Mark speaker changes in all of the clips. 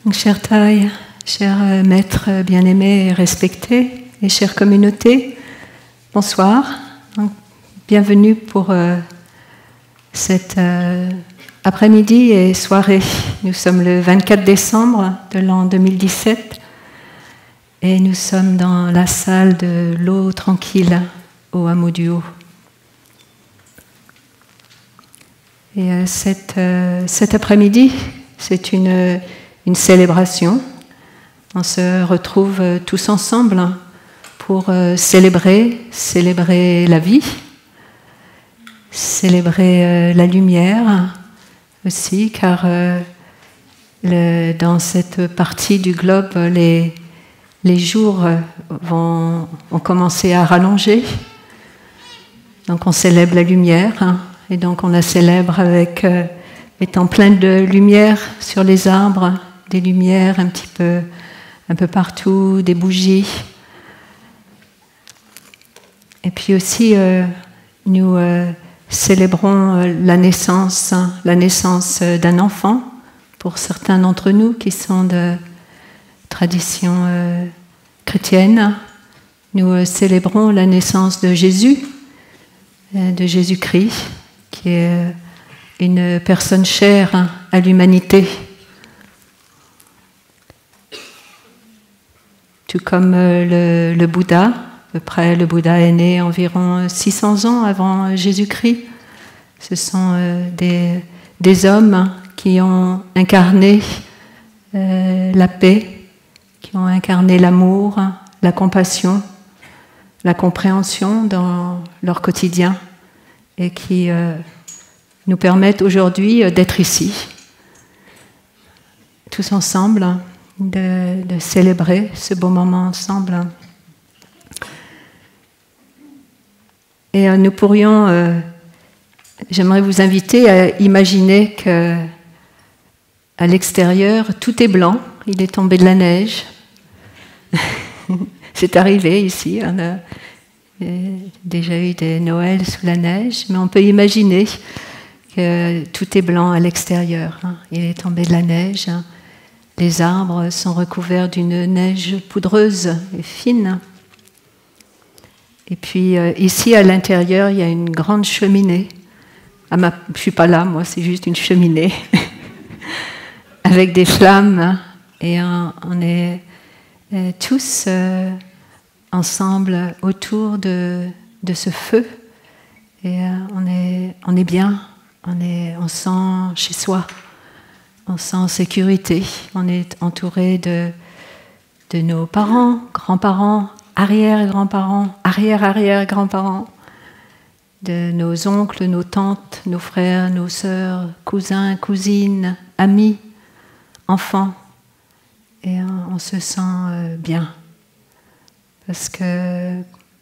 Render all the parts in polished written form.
Speaker 1: Donc, chère Thaï, cher maître bien-aimé et respecté, et chère communauté, bonsoir. Donc, bienvenue pour cet après-midi et soirée. Nous sommes le 24 décembre de l'an 2017 et nous sommes dans la salle de l'eau tranquille au hameau du Haut. Et cet après-midi, c'est une célébration. On se retrouve tous ensemble pour célébrer la vie, célébrer la lumière aussi, car dans cette partie du globe, les jours ont commencé à rallonger. Donc on célèbre la lumière, et donc on la célèbre avec étant plein de lumière sur les arbres, des lumières un peu partout, des bougies. Et puis aussi, nous célébrons la naissance d'un enfant, pour certains d'entre nous qui sont de tradition chrétienne. Nous célébrons la naissance de Jésus, de Jésus-Christ, qui est une personne chère à l'humanité. Tout comme le Bouddha, à peu près, le Bouddha est né environ 600 ans avant Jésus-Christ. Ce sont des hommes qui ont incarné la paix, qui ont incarné l'amour, la compassion, la compréhension dans leur quotidien et qui nous permettent aujourd'hui d'être ici, tous ensemble, de célébrer ce beau moment ensemble. Et nous pourrions, j'aimerais vous inviter à imaginer que à l'extérieur, tout est blanc, il est tombé de la neige. C'est arrivé ici, on a déjà eu des Noëls sous la neige, mais on peut imaginer que tout est blanc à l'extérieur. Il est tombé de la neige. Les arbres sont recouverts d'une neige poudreuse et fine. Et puis ici, à l'intérieur, il y a une grande cheminée. Je ne suis pas là, moi, c'est juste une cheminée. Avec des flammes. Et on est tous ensemble autour de ce feu. Et on est bien. On sent chez soi. On sent en sécurité. On est entouré de nos parents, grands-parents, arrière-grands-parents, arrière-arrière-grands-parents, de nos oncles, nos tantes, nos frères, nos sœurs, cousins, cousines, amis, enfants. Et on se sent bien. Parce que,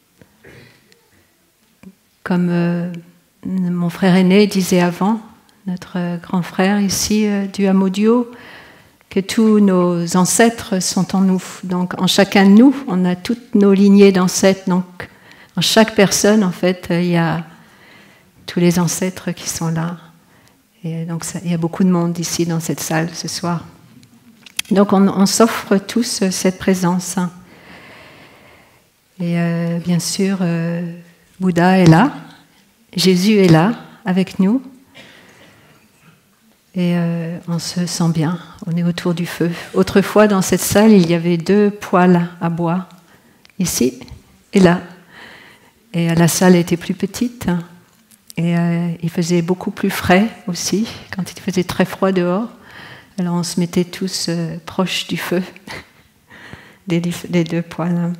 Speaker 1: comme mon frère aîné disait avant, notre grand frère ici du hameau du Haut, que tous nos ancêtres sont en nous. Donc en chacun de nous, on a toutes nos lignées d'ancêtres. Donc en chaque personne, en fait, il y a tous les ancêtres qui sont là. Et donc il y a beaucoup de monde ici dans cette salle ce soir. Donc on s'offre tous cette présence. Et bien sûr, Bouddha est là, Jésus est là avec nous. Et on se sent bien, on est autour du feu. Autrefois, dans cette salle, il y avait 2 poêles à bois, ici et là. Et la salle était plus petite, et il faisait beaucoup plus frais aussi, quand il faisait très froid dehors. Alors on se mettait tous proches du feu, des 2 poêles.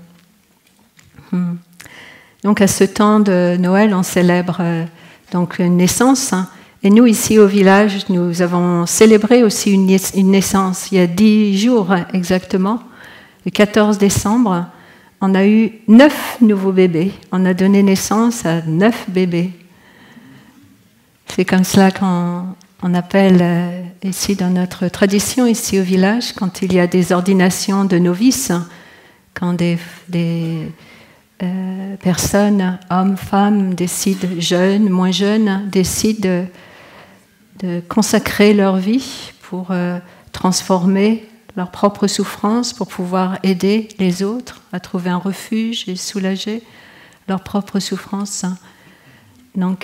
Speaker 1: Donc à ce temps de Noël, on célèbre donc une naissance. Et nous, ici au village, nous avons célébré aussi une naissance. Il y a 10 jours exactement, le 14 décembre, on a eu 9 nouveaux bébés. On a donné naissance à 9 bébés. C'est comme cela qu'on appelle ici dans notre tradition, ici au village, quand il y a des ordinations de novices, quand des personnes, hommes, femmes, décident, jeunes, moins jeunes, décident de consacrer leur vie pour transformer leur propre souffrance pour pouvoir aider les autres à trouver un refuge et soulager leur propre souffrance. Donc,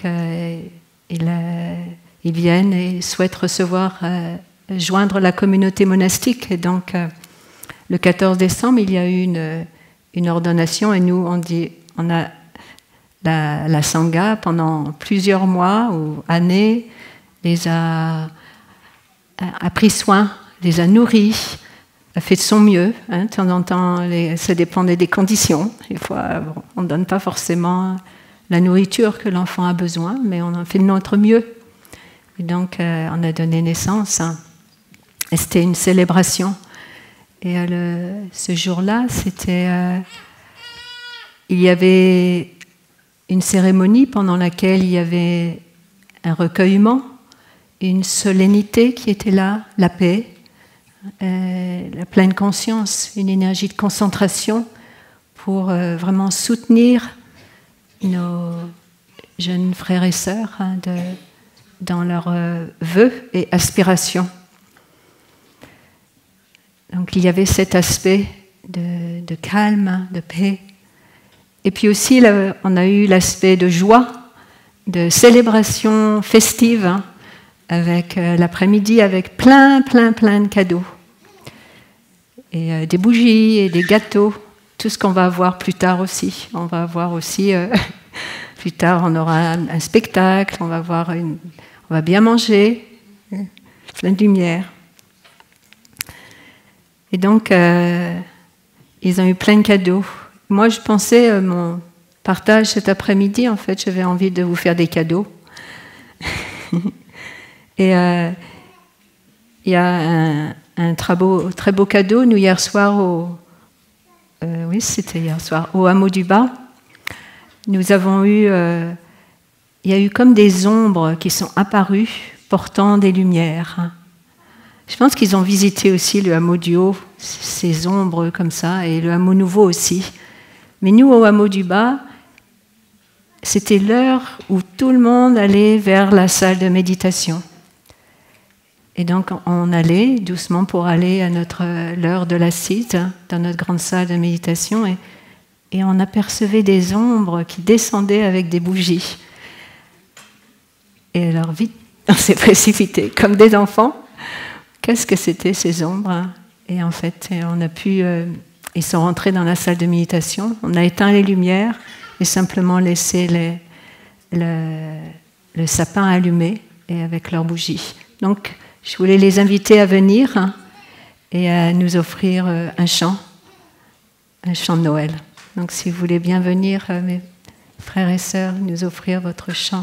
Speaker 1: ils viennent et souhaitent recevoir, joindre la communauté monastique. Et donc, le 14 décembre, il y a eu une ordonnation et nous, on a la Sangha pendant plusieurs mois ou années, a pris soin, les a nourris, a fait de son mieux. De temps en temps, ça dépendait des conditions. Des fois, on ne donne pas forcément la nourriture que l'enfant a besoin, mais on a fait de notre mieux. Et donc, on a donné naissance. Et c'était une célébration. Et ce jour-là, il y avait une cérémonie pendant laquelle il y avait un recueillement, une solennité qui était là, la paix, la pleine conscience, une énergie de concentration pour vraiment soutenir nos jeunes frères et sœurs dans leurs vœux et aspirations. Donc il y avait cet aspect de calme, de paix. Et puis aussi, on a eu l'aspect de joie, de célébration festive, avec l'après-midi, avec plein de cadeaux. Et des bougies et des gâteaux, tout ce qu'on va avoir plus tard aussi. On va avoir aussi, plus tard, on aura un spectacle, on va bien manger, plein de lumière. Et donc, ils ont eu plein de cadeaux. Moi, je pensais, mon partage cet après-midi, en fait, j'avais envie de vous faire des cadeaux. Et il y a un très beau cadeau. Nous, hier soir, oui, c'était hier soir, au hameau du Bas, nous avons eu... il y a eu comme des ombres qui sont apparues portant des lumières. Je pense qu'ils ont visité aussi le hameau du Haut, ces ombres comme ça, et le hameau nouveau aussi. Mais nous, au hameau du Bas, c'était l'heure où tout le monde allait vers la salle de méditation. Et donc, on allait doucement pour aller à l'heure de l'assise, dans notre grande salle de méditation, et on apercevait des ombres qui descendaient avec des bougies. Et alors, vite, on s'est précipité, comme des enfants. Qu'est-ce que c'était ces ombres? Et en fait, ils sont rentrés dans la salle de méditation. On a éteint les lumières et simplement laissé le sapin allumé et avec leurs bougies. Donc, je voulais les inviter à venir et à nous offrir un chant de Noël. Donc, si vous voulez bien venir, mes frères et sœurs, nous offrir votre chant.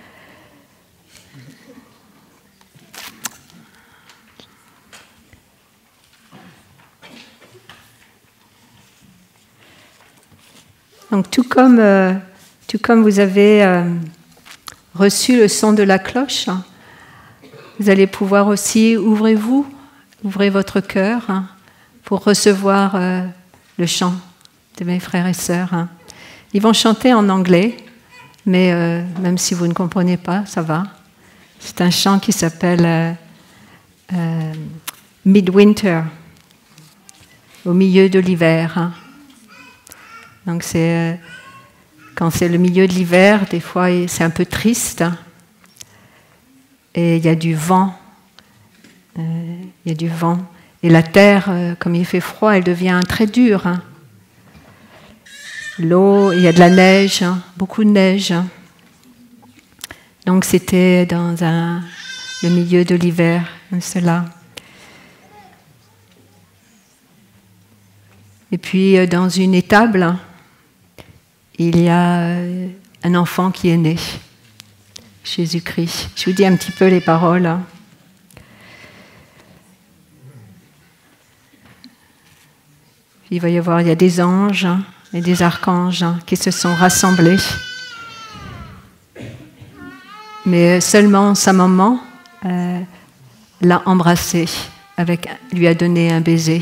Speaker 1: Donc, tout comme vous avez reçu le son de la cloche, vous allez pouvoir aussi, ouvrez votre cœur pour recevoir le chant de mes frères et sœurs. Ils vont chanter en anglais, mais même si vous ne comprenez pas, ça va. C'est un chant qui s'appelle Midwinter, au milieu de l'hiver. Donc quand c'est le milieu de l'hiver, des fois c'est un peu triste. Et il y a du vent. Et la terre, comme il fait froid, elle devient très dure. L'eau, il y a de la neige, beaucoup de neige. Donc c'était dans le milieu de l'hiver, cela. Et puis dans une étable, il y a un enfant qui est né, Jésus-Christ. Je vous dis un petit peu les paroles. Il va y avoir, il y a des anges et des archanges qui se sont rassemblés. Mais seulement sa maman l'a embrassé, lui a donné un baiser.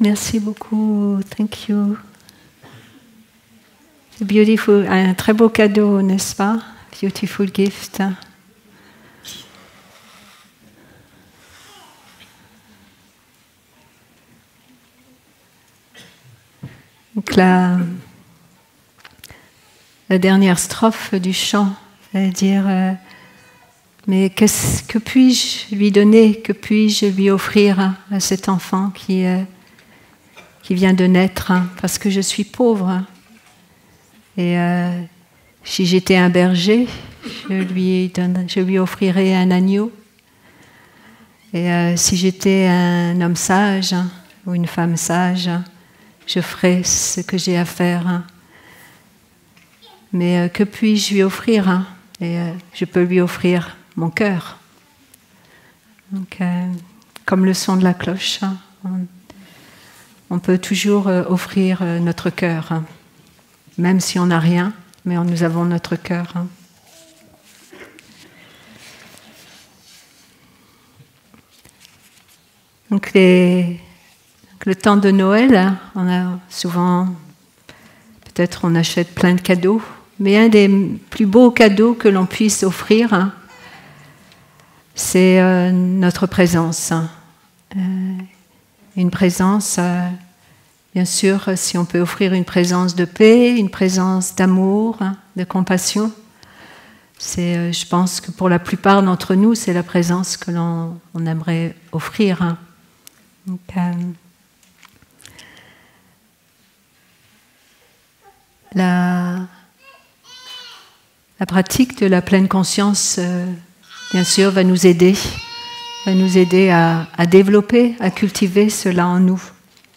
Speaker 1: Merci beaucoup. Thank you. C'est beautiful. Un très beau cadeau, n'est-ce pas? Beautiful gift. Donc la dernière strophe du chant, c'est-à-dire mais que puis-je lui donner, que puis-je lui offrir à cet enfant qui vient de naître, parce que je suis pauvre. Et si j'étais un berger, je lui offrirais un agneau. Et si j'étais un homme sage ou une femme sage, je ferais ce que j'ai à faire. Mais que puis-je lui offrir? Et je peux lui offrir mon cœur. Donc, comme le son de la cloche, on peut toujours offrir notre cœur, même si on n'a rien, mais nous avons notre cœur. Donc le temps de Noël, on a souvent, peut-être on achète plein de cadeaux, mais un des plus beaux cadeaux que l'on puisse offrir, c'est notre présence. Une présence, bien sûr, si on peut offrir une présence de paix, une présence d'amour, de compassion, je pense que pour la plupart d'entre nous, c'est la présence que l'on aimerait offrir. Donc, la pratique de la pleine conscience, bien sûr, va nous aider à développer, à cultiver cela en nous.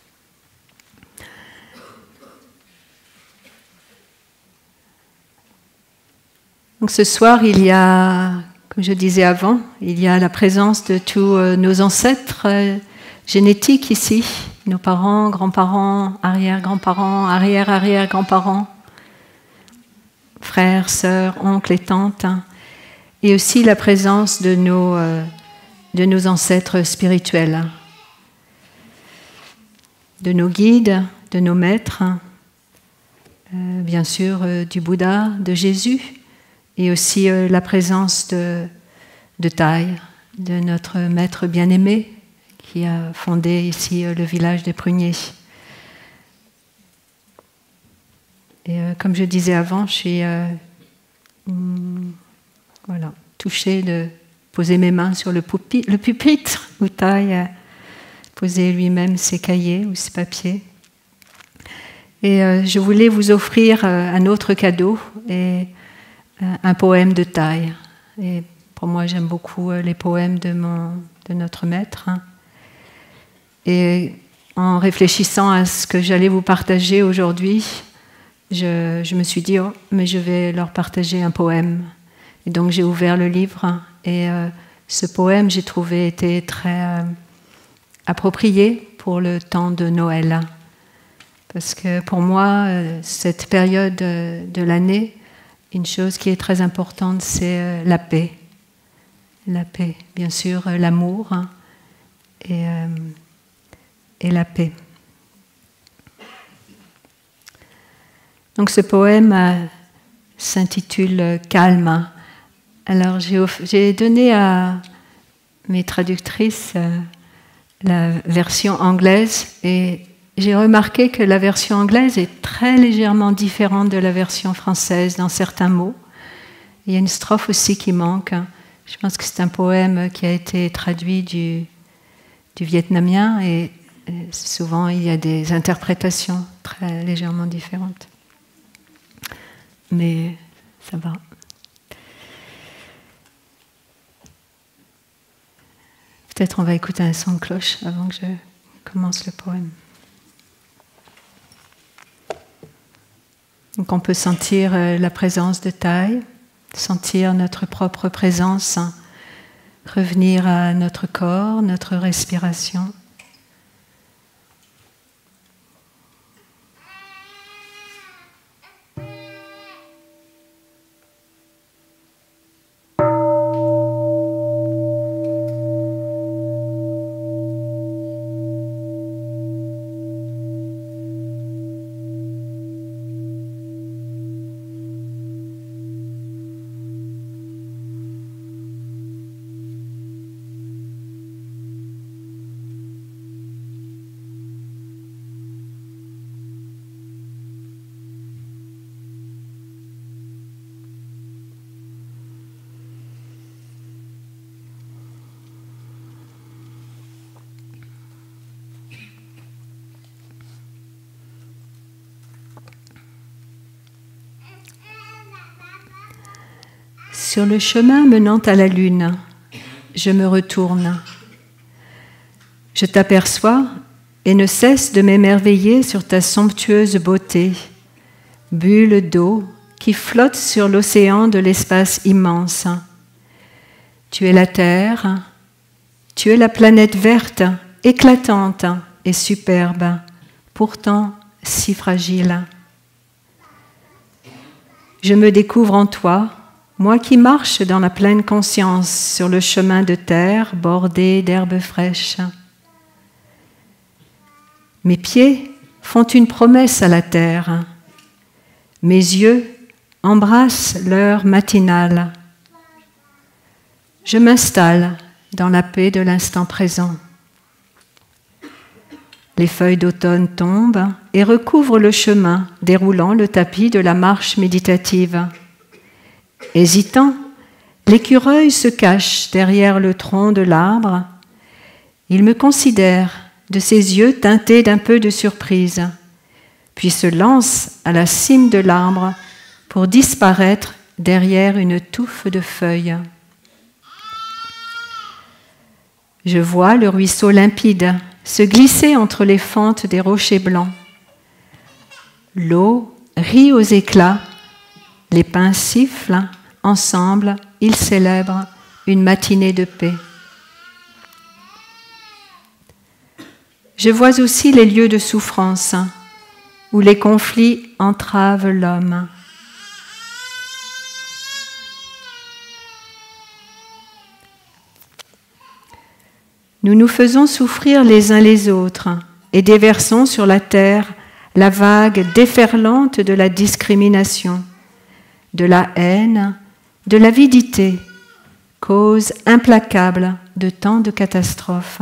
Speaker 1: Donc ce soir, il y a, comme je disais avant, il y a la présence de tous nos ancêtres génétiques ici, nos parents, grands-parents, arrière-grands-parents, arrière-arrière-grands-parents, frères, sœurs, oncles et tantes, et aussi la présence de nos ancêtres spirituels, de nos guides, de nos maîtres, bien sûr du Bouddha, de Jésus, et aussi la présence de Thay, de notre maître bien-aimé, qui a fondé ici le village des Pruniers. Et comme je disais avant, je suis touchée de poser mes mains sur le pupitre où Thay a posé lui-même ses cahiers ou ses papiers. Et je voulais vous offrir un autre cadeau, et un poème de Thay. Et pour moi, j'aime beaucoup les poèmes de notre maître. Et en réfléchissant à ce que j'allais vous partager aujourd'hui, je me suis dit, mais je vais leur partager un poème. Et donc j'ai ouvert le livre, et ce poème, j'ai trouvé, était très approprié pour le temps de Noël. Parce que pour moi, cette période de l'année, une chose qui est très importante, c'est la paix. La paix, bien sûr, l'amour et la paix. Donc ce poème s'intitule « Calme ». Alors j'ai donné à mes traductrices la version anglaise, et j'ai remarqué que la version anglaise est très légèrement différente de la version française dans certains mots. Il y a une strophe aussi qui manque. Je pense que c'est un poème qui a été traduit du vietnamien, et souvent il y a des interprétations très légèrement différentes. Mais ça va. Peut-être on va écouter un son de cloche avant que je commence le poème. Donc on peut sentir la présence de Thay, sentir notre propre présence, revenir à notre corps, notre respiration. Sur le chemin menant à la lune, je me retourne. Je t'aperçois et ne cesse de m'émerveiller sur ta somptueuse beauté, bulle d'eau qui flotte sur l'océan de l'espace immense. Tu es la Terre, tu es la planète verte, éclatante et superbe, pourtant si fragile. Je me découvre en toi, moi qui marche dans la pleine conscience sur le chemin de terre bordé d'herbes fraîches. Mes pieds font une promesse à la terre. Mes yeux embrassent l'heure matinale. Je m'installe dans la paix de l'instant présent. Les feuilles d'automne tombent et recouvrent le chemin, déroulant le tapis de la marche méditative. Hésitant, l'écureuil se cache derrière le tronc de l'arbre. Il me considère de ses yeux teintés d'un peu de surprise, puis se lance à la cime de l'arbre pour disparaître derrière une touffe de feuilles. Je vois le ruisseau limpide se glisser entre les fentes des rochers blancs. L'eau rit aux éclats, les pins sifflent, ensemble, ils célèbrent une matinée de paix. Je vois aussi les lieux de souffrance, où les conflits entravent l'homme. Nous nous faisons souffrir les uns les autres et déversons sur la terre la vague déferlante de la discrimination, de la haine, de l'avidité, cause implacable de tant de catastrophes.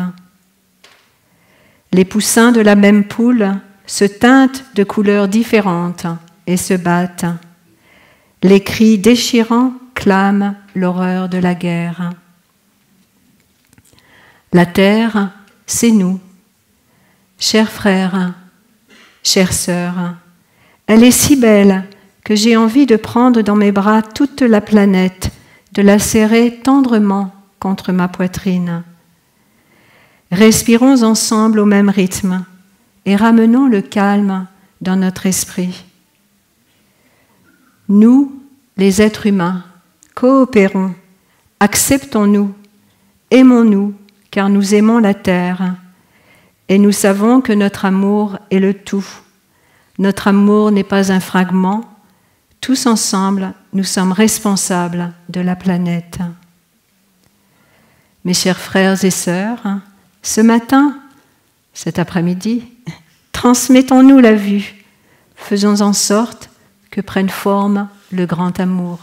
Speaker 1: Les poussins de la même poule se teintent de couleurs différentes et se battent. Les cris déchirants clament l'horreur de la guerre. La terre, c'est nous. Chers frères, chères sœurs, elle est si belle que j'ai envie de prendre dans mes bras toute la planète, de la serrer tendrement contre ma poitrine. Respirons ensemble au même rythme et ramenons le calme dans notre esprit. Nous, les êtres humains, coopérons, acceptons-nous, aimons-nous, car nous aimons la terre et nous savons que notre amour est le tout. Notre amour n'est pas un fragment. Tous ensemble, nous sommes responsables de la planète. Mes chers frères et sœurs, ce matin, cet après-midi, transmettons-nous la vue. Faisons en sorte que prenne forme le grand amour.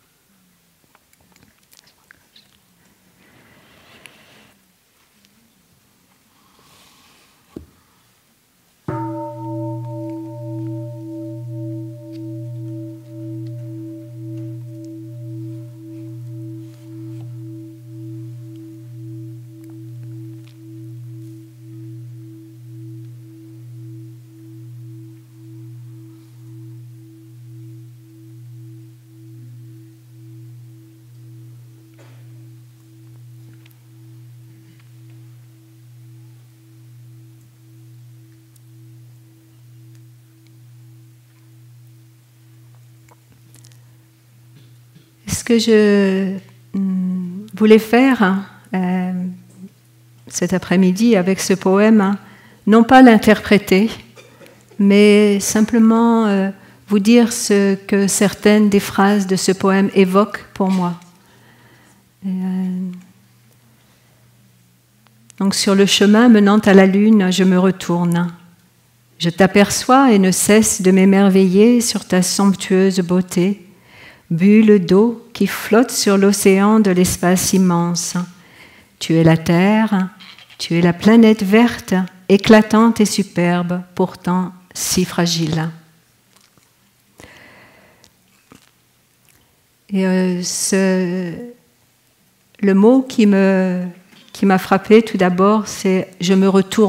Speaker 1: Ce que je voulais faire cet après-midi avec ce poème, non pas l'interpréter, mais simplement vous dire ce que certaines des phrases de ce poème évoquent pour moi. Donc sur le chemin menant à la lune, je me retourne. Je t'aperçois et ne cesse de m'émerveiller sur ta somptueuse beauté, bulle d'eau qui flotte sur l'océan de l'espace immense. Tu es la terre, tu es la planète verte, éclatante et superbe, pourtant si fragile. Et le mot qui m'a frappé tout d'abord, c'est « je me retourne ».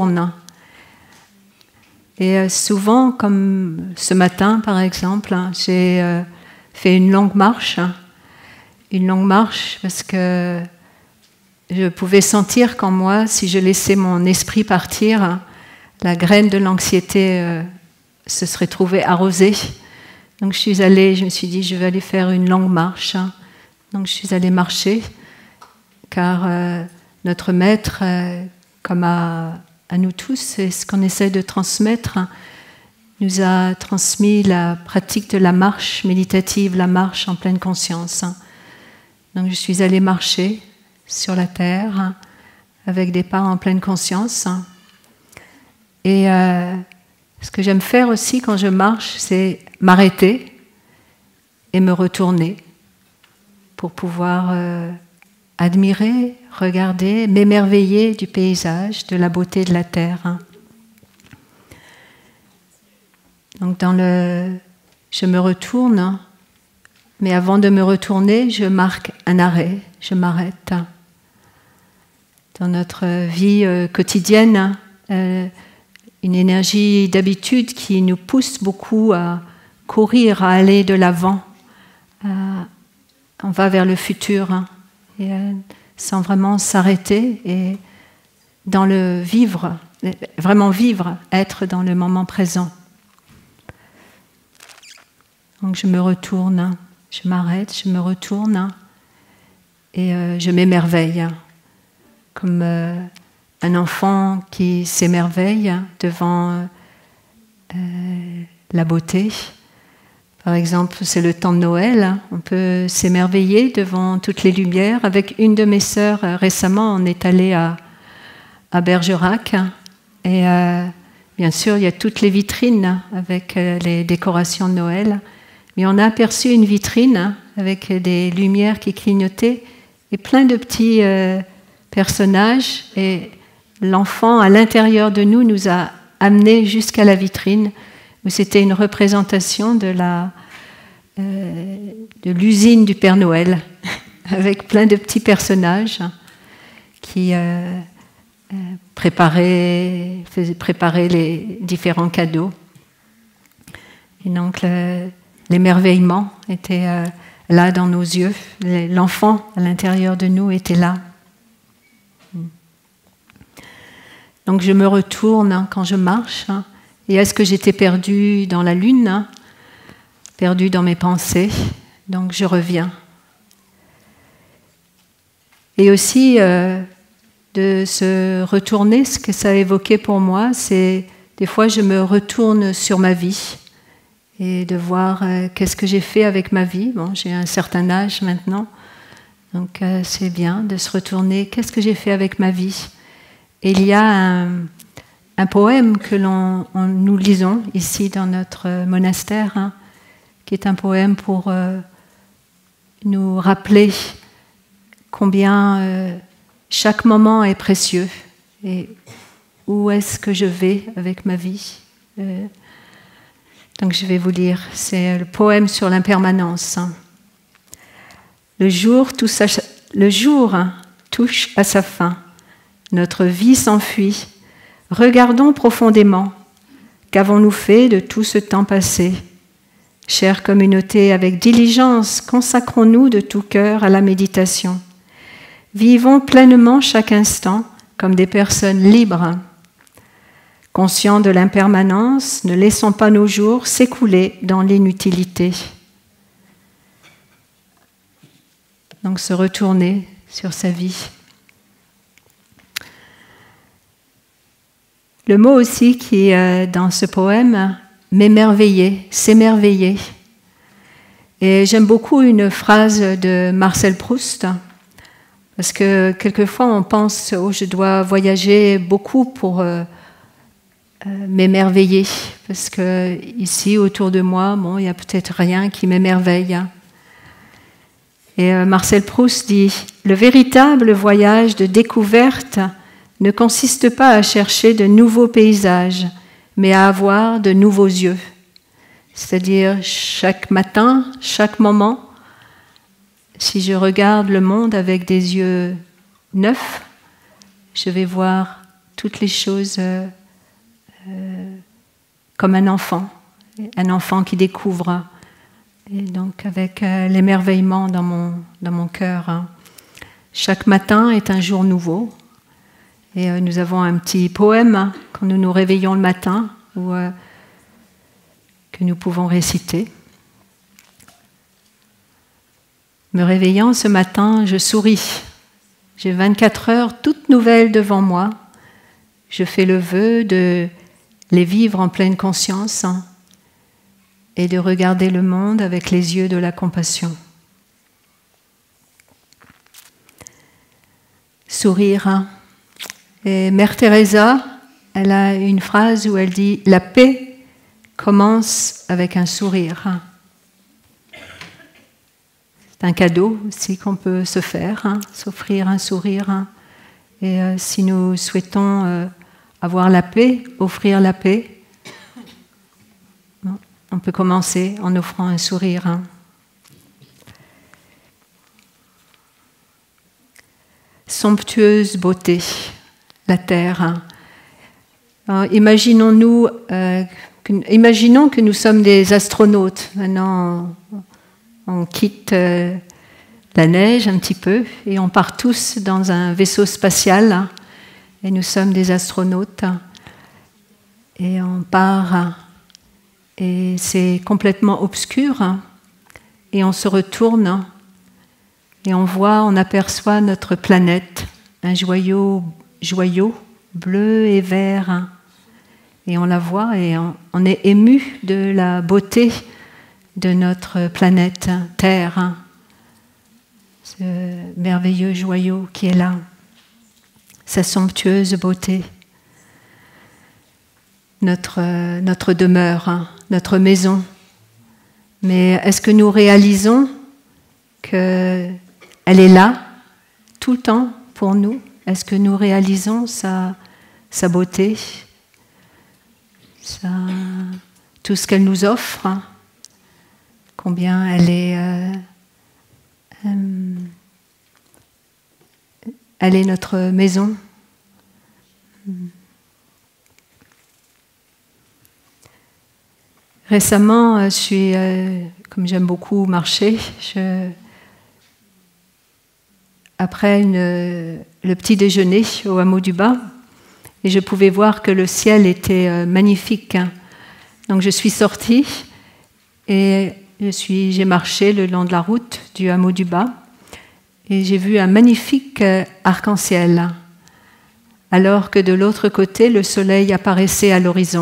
Speaker 1: Et souvent, comme ce matin par exemple, j'ai fait une longue marche une longue marche parce que je pouvais sentir qu'en moi, si je laissais mon esprit partir, la graine de l'anxiété se serait trouvée arrosée. Donc je me suis dit, je vais aller faire une longue marche. Donc je suis allée marcher, car notre maître, comme à nous tous, c'est ce qu'on essaie de transmettre, nous a transmis la pratique de la marche méditative, la marche en pleine conscience. Donc je suis allée marcher sur la terre avec des pas en pleine conscience. Et ce que j'aime faire aussi quand je marche, c'est m'arrêter et me retourner pour pouvoir admirer, regarder, m'émerveiller du paysage, de la beauté de la terre. Donc je me retourne, mais avant de me retourner, je marque un arrêt, je m'arrête. Dans notre vie quotidienne, une énergie d'habitude qui nous pousse beaucoup à courir, à aller de l'avant. On va vers le futur, et, sans vraiment s'arrêter et dans le vivre, vraiment vivre, être dans le moment présent. Donc je me retourne, je m'arrête, je me retourne et je m'émerveille comme un enfant qui s'émerveille devant la beauté. Par exemple, c'est le temps de Noël, on peut s'émerveiller devant toutes les lumières. Avec une de mes sœurs, récemment, on est allé à Bergerac et bien sûr, il y a toutes les vitrines avec les décorations de Noël. Mais on a aperçu une vitrine avec des lumières qui clignotaient et plein de petits personnages. Et l'enfant, à l'intérieur de nous a amenés jusqu'à la vitrine où c'était une représentation de l'usine du Père Noël avec plein de petits personnages qui faisaient préparer les différents cadeaux. Et donc, l'émerveillement était là dans nos yeux. L'enfant à l'intérieur de nous était là. Donc je me retourne quand je marche. Et est-ce que j'étais perdue dans la lune, perdue dans mes pensées? Donc je reviens. Et aussi de se retourner, ce que ça a évoqué pour moi, c'est des fois je me retourne sur ma vie. Et de voir qu'est-ce que j'ai fait avec ma vie. Bon, j'ai un certain âge maintenant, donc c'est bien de se retourner. Qu'est-ce que j'ai fait avec ma vie? Et il y a un poème que nous lisons ici dans notre monastère, qui est un poème pour nous rappeler combien chaque moment est précieux et où est-ce que je vais avec ma vie. Donc je vais vous lire, c'est le poème sur l'impermanence. Le jour touche à sa fin, notre vie s'enfuit. Regardons profondément, qu'avons-nous fait de tout ce temps passé? Chère communauté, avec diligence, consacrons-nous de tout cœur à la méditation. Vivons pleinement chaque instant comme des personnes libres. Conscients de l'impermanence, ne laissons pas nos jours s'écouler dans l'inutilité. Donc se retourner sur sa vie. Le mot aussi qui est dans ce poème, m'émerveiller, s'émerveiller. Et j'aime beaucoup une phrase de Marcel Proust, parce que quelquefois on pense « Oh, je dois voyager beaucoup pour m'émerveiller », parce que ici, autour de moi, bon, il n'y a peut-être rien qui m'émerveille. Et Marcel Proust dit « Le véritable voyage de découverte ne consiste pas à chercher de nouveaux paysages, mais à avoir de nouveaux yeux. » C'est-à-dire, chaque matin, chaque moment, si je regarde le monde avec des yeux neufs, je vais voir toutes les choses comme un enfant qui découvre. Et donc avec l'émerveillement dans mon cœur. Hein. Chaque matin est un jour nouveau. Et nous avons un petit poème hein, quand nous nous réveillons le matin que nous pouvons réciter. Me réveillant ce matin, je souris. J'ai 24 heures toutes nouvelles devant moi. Je fais le vœu de les vivre en pleine conscience hein, et de regarder le monde avec les yeux de la compassion. Sourire. Hein. Et Mère Teresa, elle a une phrase où elle dit « La paix commence avec un sourire hein. ». C'est un cadeau aussi qu'on peut se faire, hein, s'offrir un sourire. Hein. Et si nous souhaitons avoir la paix, offrir la paix, on peut commencer en offrant un sourire. Hein. Somptueuse beauté, la terre. Hein. Alors, imaginons que nous sommes des astronautes. Maintenant, on quitte la neige un petit peu et on part tous dans un vaisseau spatial hein, et nous sommes des astronautes et on part et c'est complètement obscur hein, et on se retourne et on aperçoit notre planète, un joyau bleu et vert hein, et on la voit et on est ému de la beauté de notre planète Terre, hein. Ce merveilleux joyau qui est là, sa somptueuse beauté, notre demeure, hein, notre maison. Mais est-ce que nous réalisons qu'elle est là tout le temps pour nous? Est-ce que nous réalisons sa beauté, tout ce qu'elle nous offre hein? Combien elle est notre maison. Récemment, je suis, comme j'aime beaucoup marcher, après le petit déjeuner au hameau du Bas, et je pouvais voir que le ciel était magnifique. Hein. Donc je suis sortie et j'ai marché le long de la route du hameau du Bas et j'ai vu un magnifique arc-en-ciel, alors que de l'autre côté, le soleil apparaissait à l'horizon.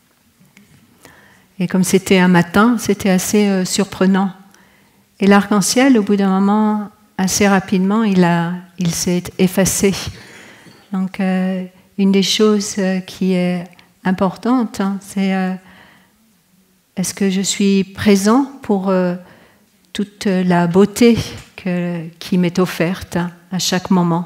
Speaker 1: Et comme c'était un matin, c'était assez surprenant. Et l'arc-en-ciel, au bout d'un moment, assez rapidement, il s'est effacé. Donc, une des choses qui est importante, hein, c'est est-ce que je suis présent pour toute la beauté qui m'est offerte hein, à chaque moment.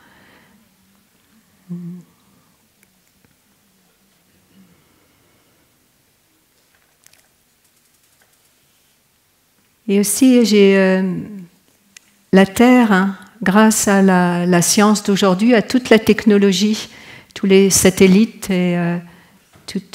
Speaker 1: Et aussi, j'ai la Terre, hein, grâce à la science d'aujourd'hui, à toute la technologie, tous les satellites et toute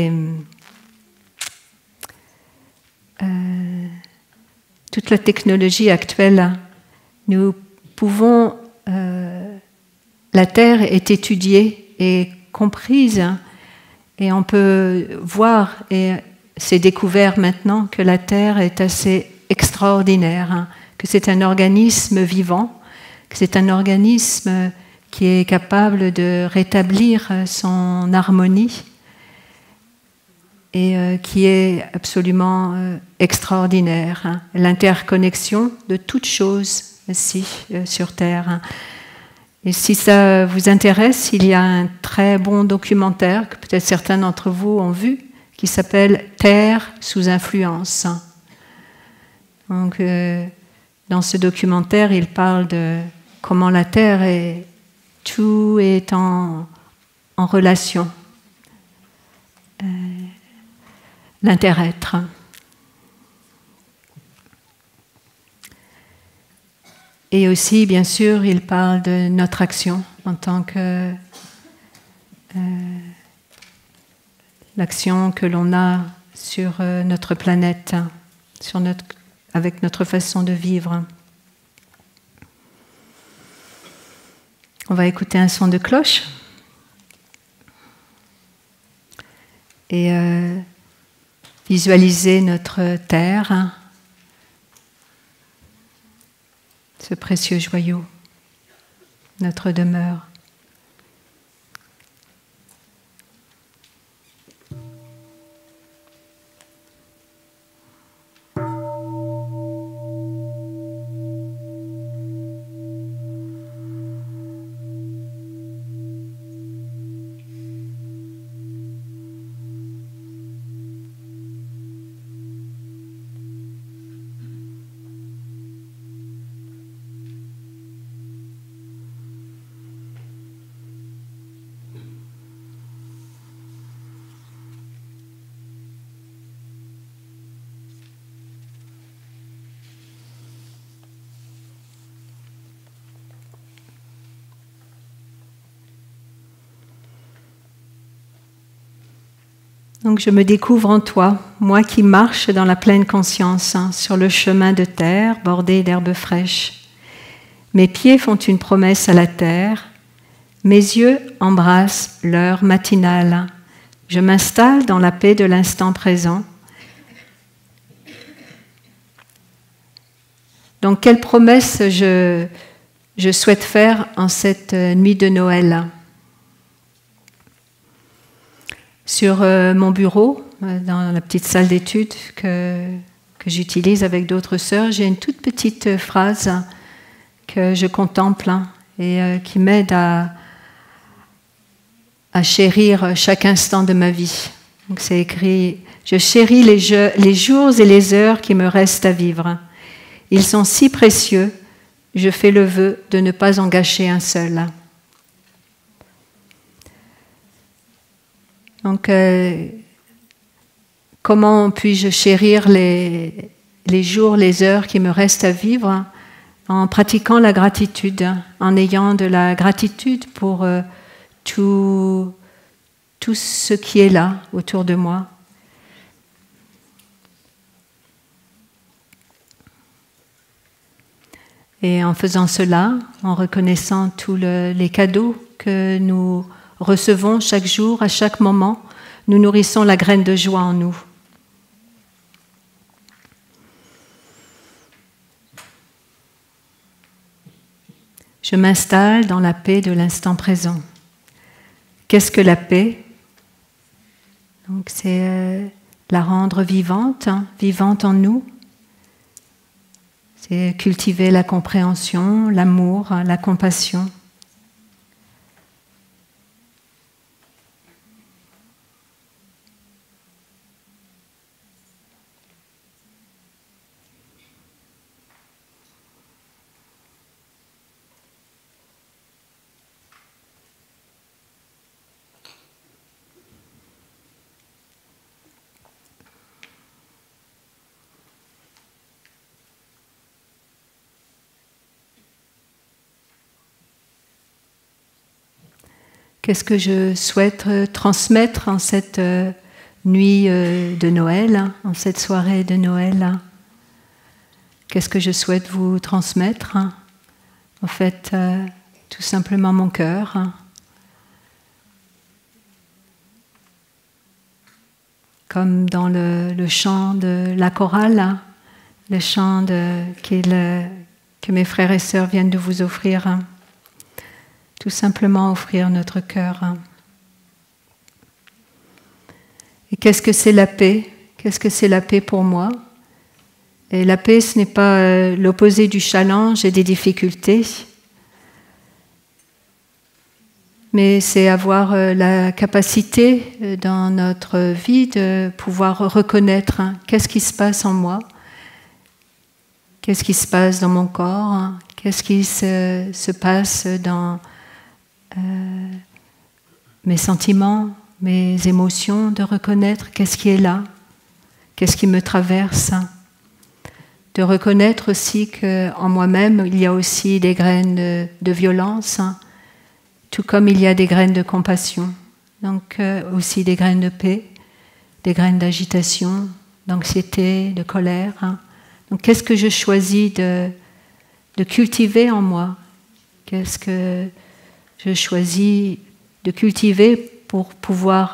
Speaker 1: la technologie actuelle, nous pouvons, la Terre est étudiée et comprise, et on peut voir, et c'est découvert maintenant, que la Terre est assez extraordinaire, hein, que c'est un organisme vivant, que c'est un organisme qui est capable de rétablir son harmonie et qui est absolument extraordinaire. Hein. L'interconnexion de toutes choses ici sur Terre. Hein. Et si ça vous intéresse, il y a un très bon documentaire que peut-être certains d'entre vous ont vu, qui s'appelle « Terre sous influence ». Donc, dans ce documentaire, il parle de comment la Terre tout est en relation. L'inter-être. Et aussi, bien sûr, il parle de notre action en tant que l'action que l'on a sur notre planète avec notre façon de vivre. On va écouter un son de cloche et visualiser notre terre, ce précieux joyau, notre demeure. Donc je me découvre en toi, moi qui marche dans la pleine conscience, sur le chemin de terre bordé d'herbes fraîches. Mes pieds font une promesse à la terre, mes yeux embrassent l'heure matinale. Je m'installe dans la paix de l'instant présent. Donc quelle promesse je souhaite faire en cette nuit de Noël ? Sur mon bureau, dans la petite salle d'études que j'utilise avec d'autres sœurs, j'ai une toute petite phrase que je contemple et qui m'aide à chérir chaque instant de ma vie. Donc c'est écrit « Je chéris les jours et les heures qui me restent à vivre. Ils sont si précieux, je fais le vœu de ne pas en gâcher un seul. » Donc, comment puis-je chérir les jours, les heures qui me restent à vivre ? En pratiquant la gratitude, en ayant de la gratitude pour tout ce qui est là autour de moi. Et en faisant cela, en reconnaissant tous les cadeaux que nous recevons chaque jour, à chaque moment, nous nourrissons la graine de joie en nous. Je m'installe dans la paix de l'instant présent. Qu'est-ce que la paix ? Donc c'est la rendre vivante, vivante en nous. C'est cultiver la compréhension, l'amour, la compassion. Qu'est-ce que je souhaite transmettre en cette nuit de Noël, en cette soirée de Noël ? Qu'est-ce que je souhaite vous transmettre ? En fait, tout simplement mon cœur. Comme dans le chant de la chorale, le chant que mes frères et sœurs viennent de vous offrir. Tout simplement offrir notre cœur. Et qu'est-ce que c'est la paix ? Qu'est-ce que c'est la paix pour moi ? Et la paix, ce n'est pas l'opposé du challenge et des difficultés, mais c'est avoir la capacité dans notre vie de pouvoir reconnaître qu'est-ce qui se passe en moi, qu'est-ce qui se passe dans mon corps, qu'est-ce qui se passe dans mes sentiments, mes émotions, de reconnaître qu'est-ce qui est là, qu'est-ce qui me traverse, de reconnaître aussi qu'en moi-même, il y a aussi des graines de violence, tout comme il y a des graines de compassion, donc aussi des graines de paix, des graines d'agitation, d'anxiété, de colère. Donc qu'est-ce que je choisis de cultiver en moi? Qu'est-ce que je choisis de cultiver pour pouvoir...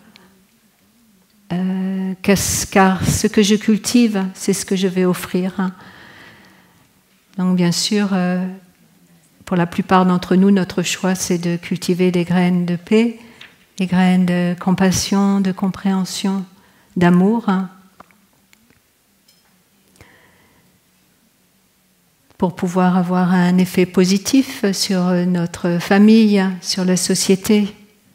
Speaker 1: car ce que je cultive, c'est ce que je vais offrir. Donc bien sûr, pour la plupart d'entre nous, notre choix, c'est de cultiver des graines de paix, des graines de compassion, de compréhension, d'amour, pour pouvoir avoir un effet positif sur notre famille, sur la société.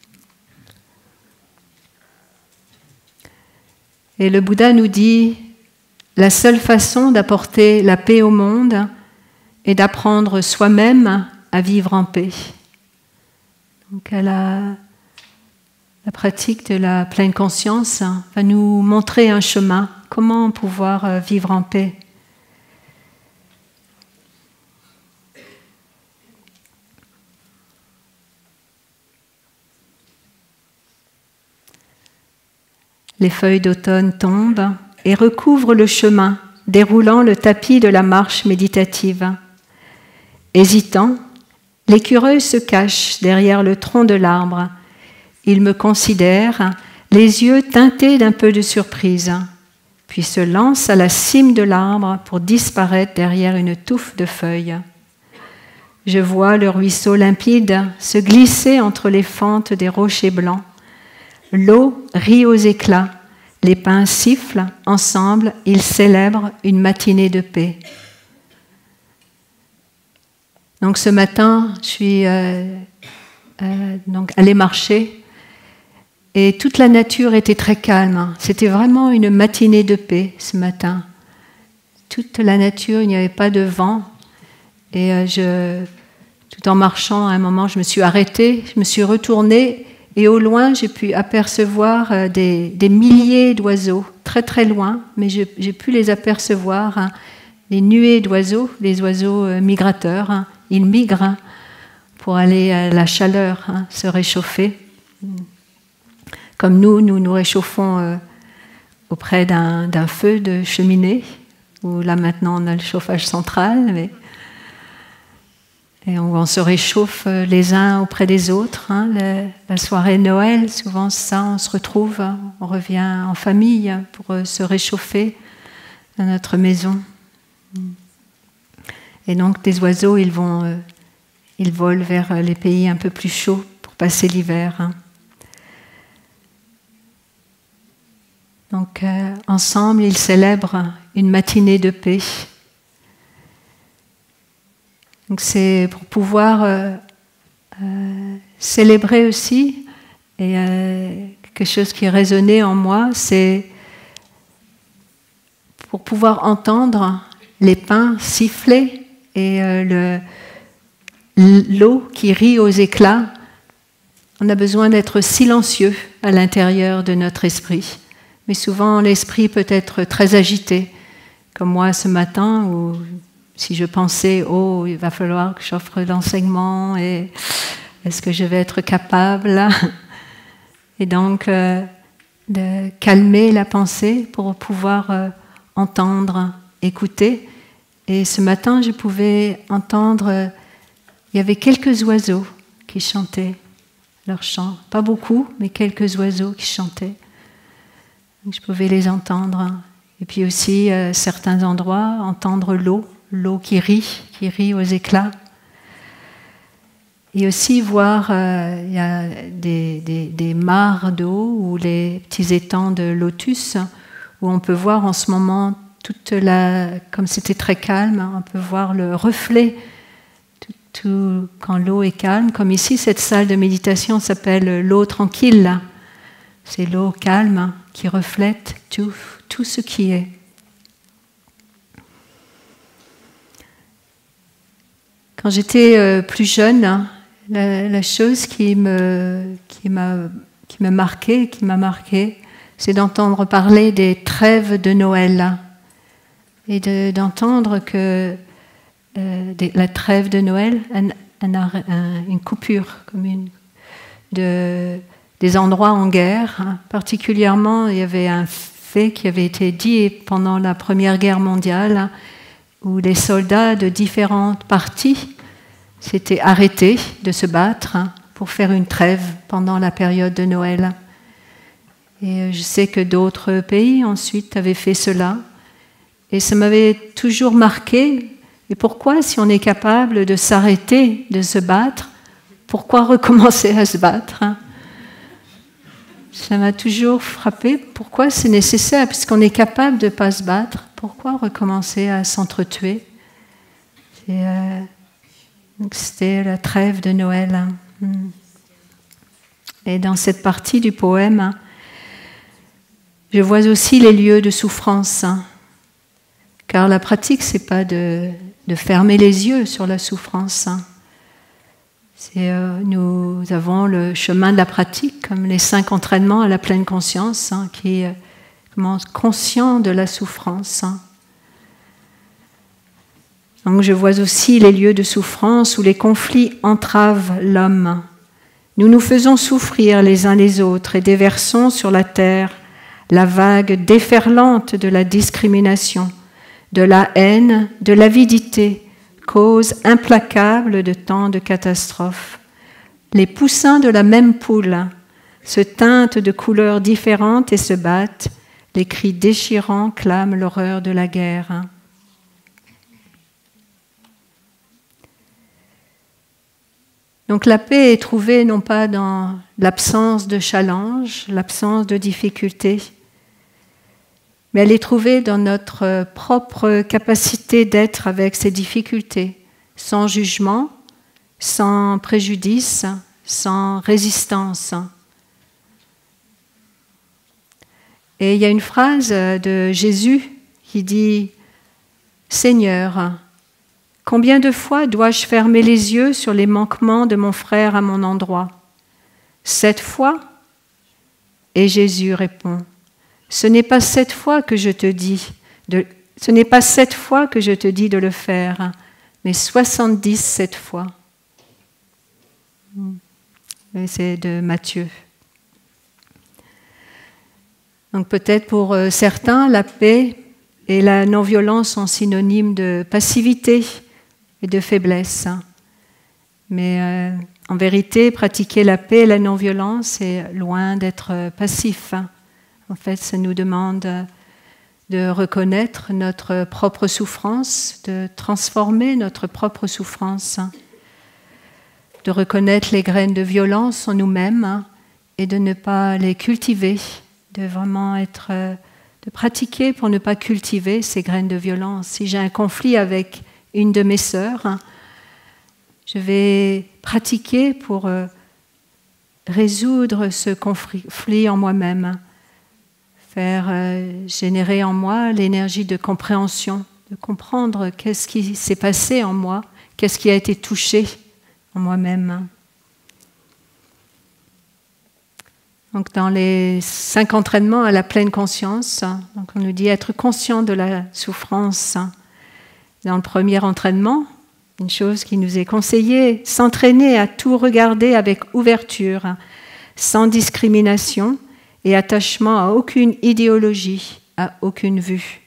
Speaker 1: Et le Bouddha nous dit, la seule façon d'apporter la paix au monde est d'apprendre soi-même à vivre en paix. Donc la pratique de la pleine conscience va nous montrer un chemin, comment pouvoir vivre en paix. Les feuilles d'automne tombent et recouvrent le chemin, déroulant le tapis de la marche méditative. Hésitant, l'écureuil se cache derrière le tronc de l'arbre. Il me considère, les yeux teintés d'un peu de surprise, puis se lance à la cime de l'arbre pour disparaître derrière une touffe de feuilles. Je vois le ruisseau limpide se glisser entre les fentes des rochers blancs. L'eau rit aux éclats, les pins sifflent, ensemble ils célèbrent une matinée de paix. Donc ce matin, je suis donc allée marcher et toute la nature était très calme. C'était vraiment une matinée de paix ce matin. Toute la nature, il n'y avait pas de vent et tout en marchant, à un moment, je me suis arrêtée, je me suis retournée. Et au loin, j'ai pu apercevoir des milliers d'oiseaux, très très loin, mais j'ai pu les apercevoir, des nuées d'oiseaux, les oiseaux migrateurs. Ils migrent pour aller à la chaleur, se réchauffer. Comme nous réchauffons auprès d'un feu de cheminée, où là maintenant on a le chauffage central, et on se réchauffe les uns auprès des autres. La soirée de Noël, souvent ça, on se retrouve, on revient en famille pour se réchauffer dans notre maison. Et donc des oiseaux, ils volent vers les pays un peu plus chauds pour passer l'hiver. Donc ensemble, ils célèbrent une matinée de paix. Donc c'est pour pouvoir célébrer aussi, et quelque chose qui résonnait en moi, c'est pour pouvoir entendre les pins siffler et l'eau qui rit aux éclats. On a besoin d'être silencieux à l'intérieur de notre esprit. Mais souvent l'esprit peut être très agité, comme moi ce matin où si je pensais, il va falloir que j'offre l'enseignement, et est-ce que je vais être capable? Et donc, de calmer la pensée pour pouvoir entendre, écouter. Et ce matin, je pouvais entendre, il y avait quelques oiseaux qui chantaient leur chant. Pas beaucoup, mais quelques oiseaux qui chantaient. Donc, je pouvais les entendre. Et puis aussi, certains endroits, entendre l'eau qui rit aux éclats. Et aussi voir, il y a des mares d'eau ou les petits étangs de lotus où on peut voir en ce moment comme c'était très calme, on peut voir le reflet quand l'eau est calme. Comme ici, cette salle de méditation s'appelle l'eau tranquille. C'est l'eau calme qui reflète tout ce qui est. Quand j'étais plus jeune, la chose qui m'a marqué, c'est d'entendre parler des trêves de Noël et d'entendre que la trêve de Noël, une coupure comme des endroits en guerre. Particulièrement, il y avait un fait qui avait été dit pendant la Première Guerre mondiale, où les soldats de différentes parties s'étaient arrêtés de se battre pour faire une trêve pendant la période de Noël. Et je sais que d'autres pays ensuite avaient fait cela. Et ça m'avait toujours marqué. Et pourquoi, si on est capable de s'arrêter de se battre, pourquoi recommencer à se battre? Ça m'a toujours frappé. Pourquoi c'est nécessaire? Puisqu'on est capable de ne pas se battre, pourquoi recommencer à s'entretuer? Donc c'était la trêve de Noël. Et dans cette partie du poème, je vois aussi les lieux de souffrance. Car la pratique, ce n'est pas de fermer les yeux sur la souffrance. Nous avons le chemin de la pratique, comme les 5 entraînements à la pleine conscience, qui commencent conscient de la souffrance. Donc je vois aussi les lieux de souffrance où les conflits entravent l'homme. Nous nous faisons souffrir les uns les autres et déversons sur la terre la vague déferlante de la discrimination, de la haine, de l'avidité, cause implacable de tant de catastrophes. Les poussins de la même poule se teintent de couleurs différentes et se battent. Les cris déchirants clament l'horreur de la guerre. Donc la paix est trouvée non pas dans l'absence de challenge, l'absence de difficulté, mais elle est trouvée dans notre propre capacité d'être avec ces difficultés, sans jugement, sans préjudice, sans résistance. Et il y a une phrase de Jésus qui dit « Seigneur, combien de fois dois-je fermer les yeux sur les manquements de mon frère à mon endroit? 7 fois ?» Et Jésus répond « Ce n'est pas 7 fois que je te dis de le faire, mais 77 fois. » Et c'est de Matthieu. Donc peut-être pour certains, la paix et la non-violence sont synonymes de passivité et de faiblesse. Mais en vérité, pratiquer la paix et la non-violence est loin d'être passif. En fait, ça nous demande de reconnaître notre propre souffrance, de transformer notre propre souffrance, de reconnaître les graines de violence en nous-mêmes et de ne pas les cultiver, de vraiment de pratiquer pour ne pas cultiver ces graines de violence. Si j'ai un conflit avec une de mes sœurs, je vais pratiquer pour résoudre ce conflit en moi-même, faire générer en moi l'énergie de compréhension, de comprendre qu'est-ce qui s'est passé en moi, qu'est-ce qui a été touché en moi-même. Donc dans les 5 entraînements à la pleine conscience, donc on nous dit être conscient de la souffrance. Dans le premier entraînement, une chose qui nous est conseillée, s'entraîner à tout regarder avec ouverture, sans discrimination et attachement à aucune idéologie, à aucune vue.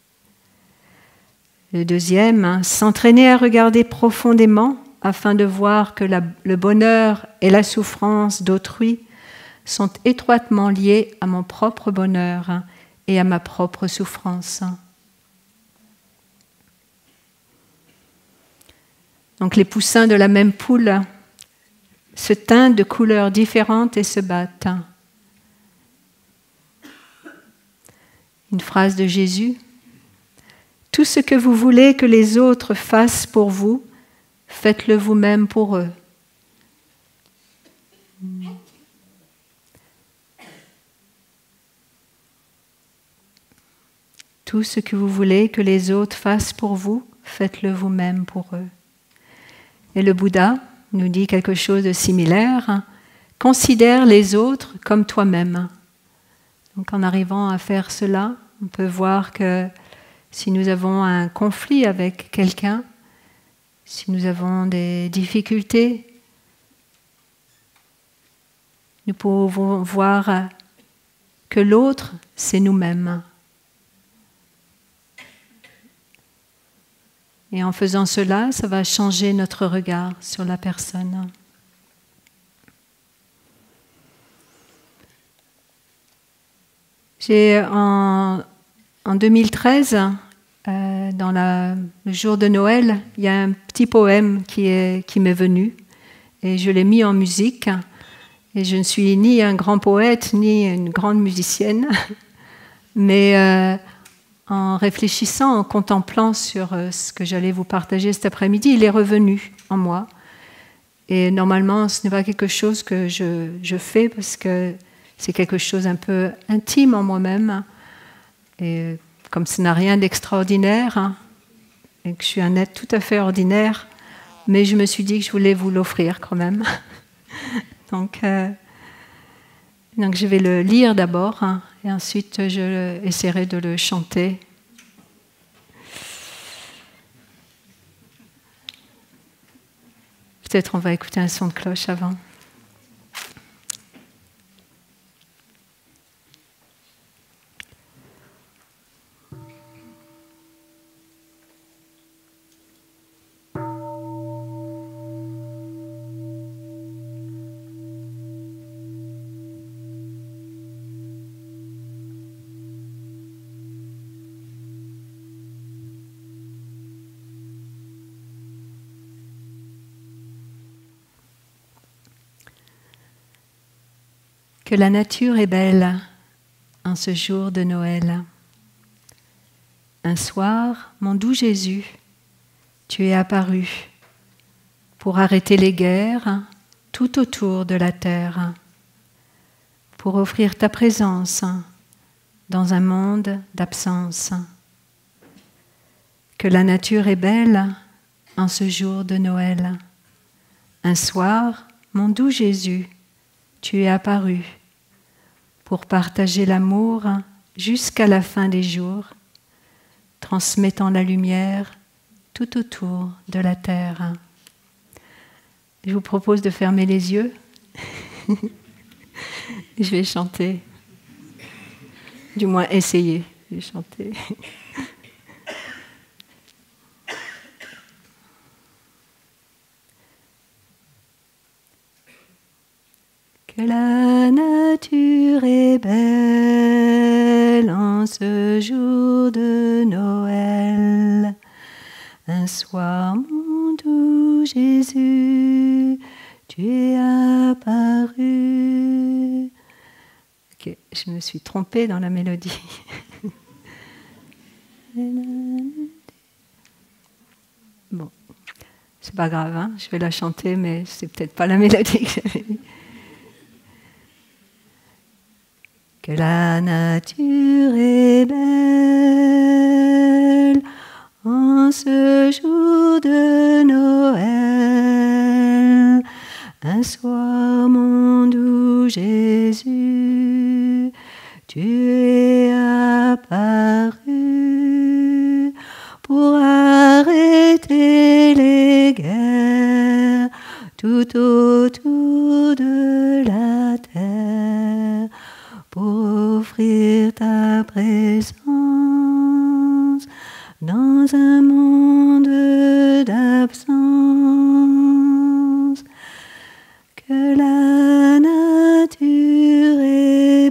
Speaker 1: Le deuxième, s'entraîner à regarder profondément afin de voir que le bonheur et la souffrance d'autrui sont étroitement liés à mon propre bonheur et à ma propre souffrance. Donc les poussins de la même poule se teintent de couleurs différentes et se battent. Une phrase de Jésus. « Tout ce que vous voulez que les autres fassent pour vous, faites-le vous-même pour eux. » Tout ce que vous voulez que les autres fassent pour vous, faites-le vous-même pour eux. Et le Bouddha nous dit quelque chose de similaire. Considère les autres comme toi-même. Donc en arrivant à faire cela, on peut voir que si nous avons un conflit avec quelqu'un, si nous avons des difficultés, nous pouvons voir que l'autre, c'est nous-mêmes. Et en faisant cela, ça va changer notre regard sur la personne. En 2013, dans le jour de Noël, il y a un petit poème qui m'est venu et je l'ai mis en musique. Et je ne suis ni un grand poète ni une grande musicienne, mais en réfléchissant, en contemplant sur ce que j'allais vous partager cet après-midi, il est revenu en moi. Et normalement, ce n'est pas quelque chose que je fais parce que c'est quelque chose un peu intime en moi-même. Et comme ça n'a rien d'extraordinaire, et que je suis un être tout à fait ordinaire, mais je me suis dit que je voulais vous l'offrir quand même. Donc je vais le lire d'abord, et ensuite je essaierai de le chanter. Peut-être on va écouter un son de cloche avant. Que la nature est belle en ce jour de Noël. Un soir, mon doux Jésus, tu es apparu pour arrêter les guerres tout autour de la terre, pour offrir ta présence dans un monde d'absence. Que la nature est belle en ce jour de Noël. Un soir, mon doux Jésus, tu es apparu pour partager l'amour jusqu'à la fin des jours, transmettant la lumière tout autour de la terre. Je vous propose de fermer les yeux. Je vais chanter. Du moins essayer de chanter. Que la nature est belle en ce jour de Noël. Un soir, mon doux Jésus, tu es apparu. Ok, je me suis trompée dans la mélodie. Bon, c'est pas grave, hein, je vais la chanter, mais c'est peut-être pas la mélodie que j'avais dit. Que la nature est belle en ce jour de Noël. Un soir, mon doux Jésus, tu es apparu pour arrêter les guerres tout autour de la terre, pour offrir ta présence dans un monde d'absence. Que la nature est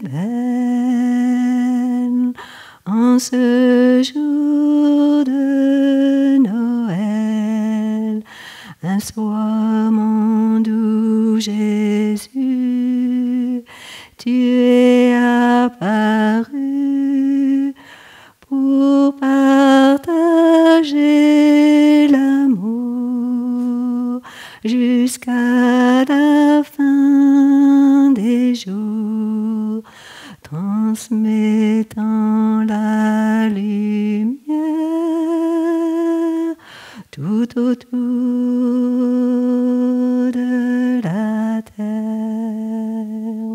Speaker 1: belle en ce jour de Noël. Un soir, mon doux Jésus, tu es apparu pour partager l'amour jusqu'à la fin des jours, transmettant la lumière tout autour de la terre.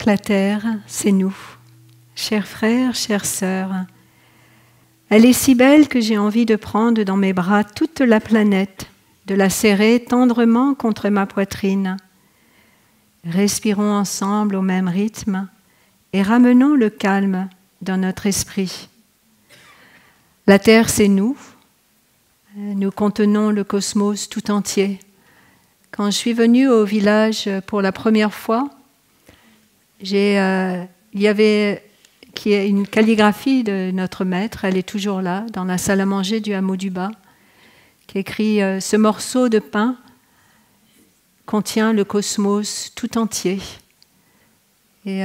Speaker 1: Donc la terre, c'est nous, chers frères, chères sœurs. Elle est si belle que j'ai envie de prendre dans mes bras toute la planète, de la serrer tendrement contre ma poitrine. Respirons ensemble au même rythme et ramenons le calme dans notre esprit. La terre, c'est nous. Nous contenons le cosmos tout entier. Quand je suis venue au village pour la première fois, il y avait une calligraphie de notre maître, elle est toujours là, dans la salle à manger du hameau du Bas, qui écrit « Ce morceau de pain contient le cosmos tout entier ». Et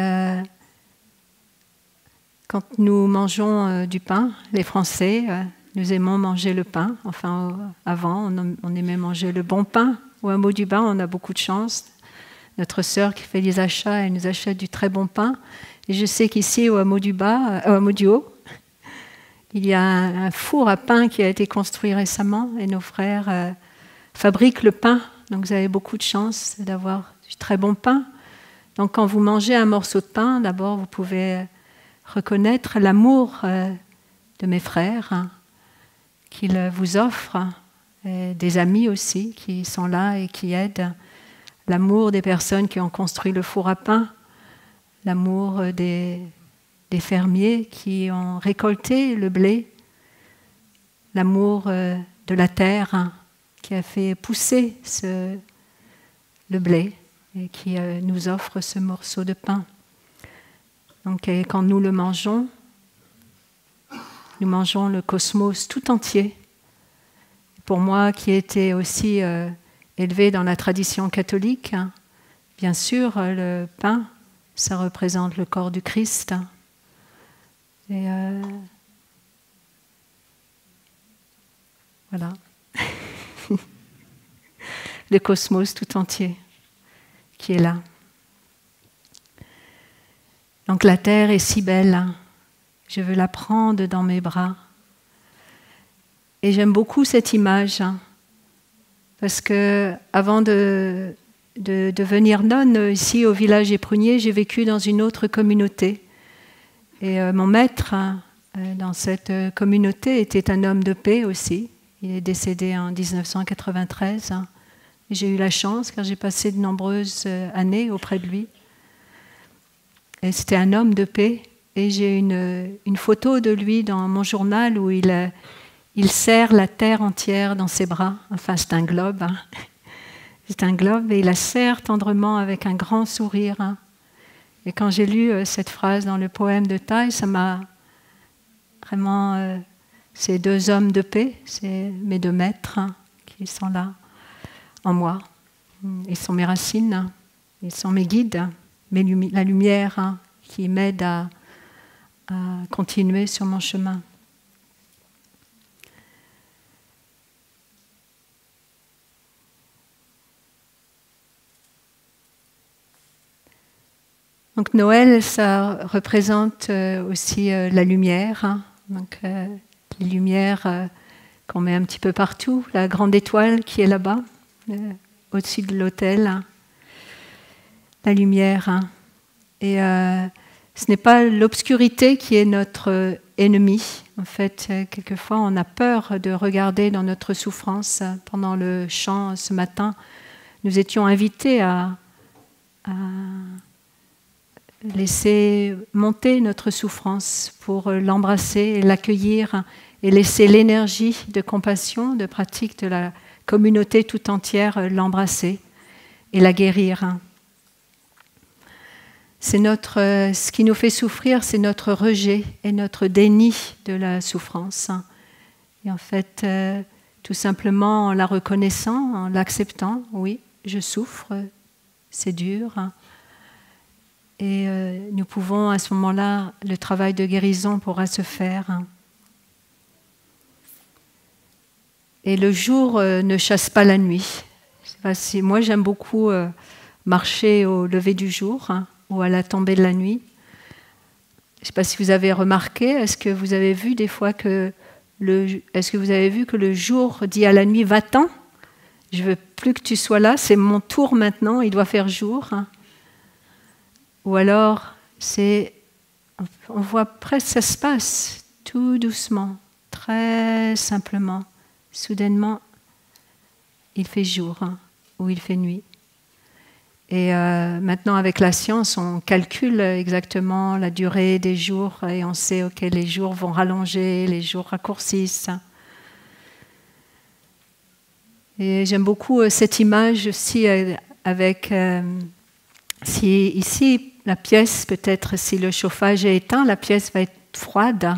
Speaker 1: quand nous mangeons du pain, les Français, nous aimons manger le pain. Enfin, avant, on aimait manger le bon pain. Au hameau du Bas, on a beaucoup de chance. Notre sœur qui fait les achats, elle nous achète du très bon pain. Et je sais qu'ici, au hameau du Bas, au hameau du Haut, il y a un four à pain qui a été construit récemment et nos frères fabriquent le pain. Donc vous avez beaucoup de chance d'avoir du très bon pain. Donc quand vous mangez un morceau de pain, d'abord vous pouvez reconnaître l'amour de mes frères qu'ils vous offrent, et des amis aussi qui sont là et qui aident, l'amour des personnes qui ont construit le four à pain, l'amour des fermiers qui ont récolté le blé, l'amour de la terre qui a fait pousser le blé et qui nous offre ce morceau de pain. Donc quand nous le mangeons, nous mangeons le cosmos tout entier. Pour moi qui étais aussi élevée dans la tradition catholique, bien sûr, le pain, ça représente le corps du Christ. Et voilà. Le cosmos tout entier qui est là. Donc la terre est si belle, je veux la prendre dans mes bras. Et j'aime beaucoup cette image, parce que avant de devenir nonne ici au village des Pruniers, j'ai vécu dans une autre communauté. Et mon maître dans cette communauté était un homme de paix aussi. Il est décédé en 1993. J'ai eu la chance, car j'ai passé de nombreuses années auprès de lui. Et c'était un homme de paix. Et j'ai une photo de lui dans mon journal où il serre la terre entière dans ses bras. Enfin, c'est un globe. C'est un globe et il la serre tendrement avec un grand sourire. Et quand j'ai lu cette phrase dans le poème de Thaï, ça m'a vraiment... ces deux hommes de paix, c'est mes deux maîtres qui sont là en moi. Ils sont mes racines, ils sont mes guides, la lumière qui m'aide à continuer sur mon chemin. Donc Noël, ça représente aussi la lumière, donc les lumières qu'on met un petit peu partout, la grande étoile qui est là-bas, au-dessus de l'autel, la lumière. Et ce n'est pas l'obscurité qui est notre ennemi. En fait, quelquefois, on a peur de regarder dans notre souffrance. Pendant le chant ce matin, nous étions invités à laisser monter notre souffrance pour l'embrasser et l'accueillir et laisser l'énergie de compassion, de pratique de la communauté tout entière l'embrasser et la guérir. C'est ce qui nous fait souffrir, c'est notre rejet et notre déni de la souffrance. Et en fait, tout simplement en la reconnaissant, en l'acceptant, oui, je souffre, c'est dur. Et nous pouvons à ce moment-là, le travail de guérison pourra se faire. Et le jour ne chasse pas la nuit. Moi, j'aime beaucoup marcher au lever du jour ou à la tombée de la nuit. Je ne sais pas si vous avez remarqué, est-ce que vous avez vu des fois que le jour dit à la nuit « va-t'en, je ne veux plus que tu sois là, c'est mon tour maintenant, il doit faire jour ». Ou alors, on voit presque ça se passe tout doucement, très simplement. Soudainement, il fait jour ou il fait nuit. Et maintenant, avec la science, on calcule exactement la durée des jours et on sait que les jours vont rallonger, les jours raccourcissent. Et j'aime beaucoup cette image aussi avec, si ici, la pièce, peut-être si le chauffage est éteint, la pièce va être froide.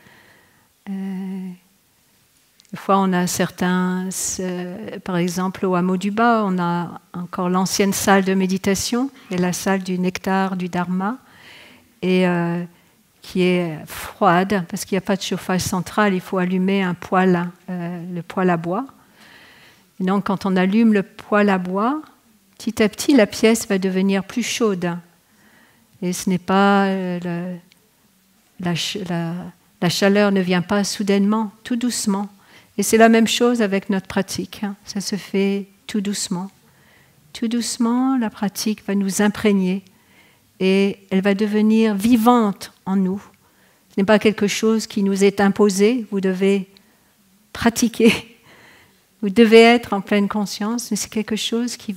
Speaker 1: Des fois, on a certains, par exemple au hameau du Bas, on a encore l'ancienne salle de méditation et la salle du nectar du Dharma, et qui est froide parce qu'il n'y a pas de chauffage central, il faut allumer un poêle, le poêle à bois. Et donc, quand on allume le poêle à bois, petit à petit, la pièce va devenir plus chaude. Et ce n'est pas la chaleur ne vient pas soudainement, tout doucement. Et c'est la même chose avec notre pratique. Ça se fait tout doucement. Tout doucement, la pratique va nous imprégner et elle va devenir vivante en nous. Ce n'est pas quelque chose qui nous est imposé. Vous devez pratiquer. Vous devez être en pleine conscience, mais c'est quelque chose qui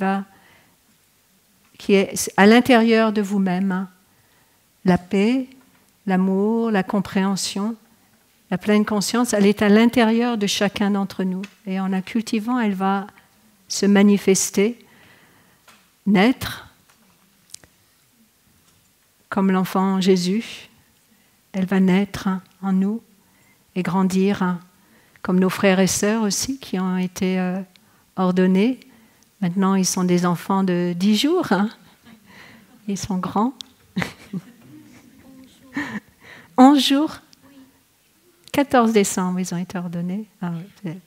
Speaker 1: est à l'intérieur de vous-même. La paix, l'amour, la compréhension. La pleine conscience, elle est à l'intérieur de chacun d'entre nous. Et en la cultivant, elle va se manifester, naître, comme l'enfant Jésus. Elle va naître en nous et grandir, comme nos frères et sœurs aussi, qui ont été ordonnés. Maintenant, ils sont des enfants de 10 jours. Ils sont grands. 11 jours. 14 décembre, ils ont été ordonnés. Ah, ouais.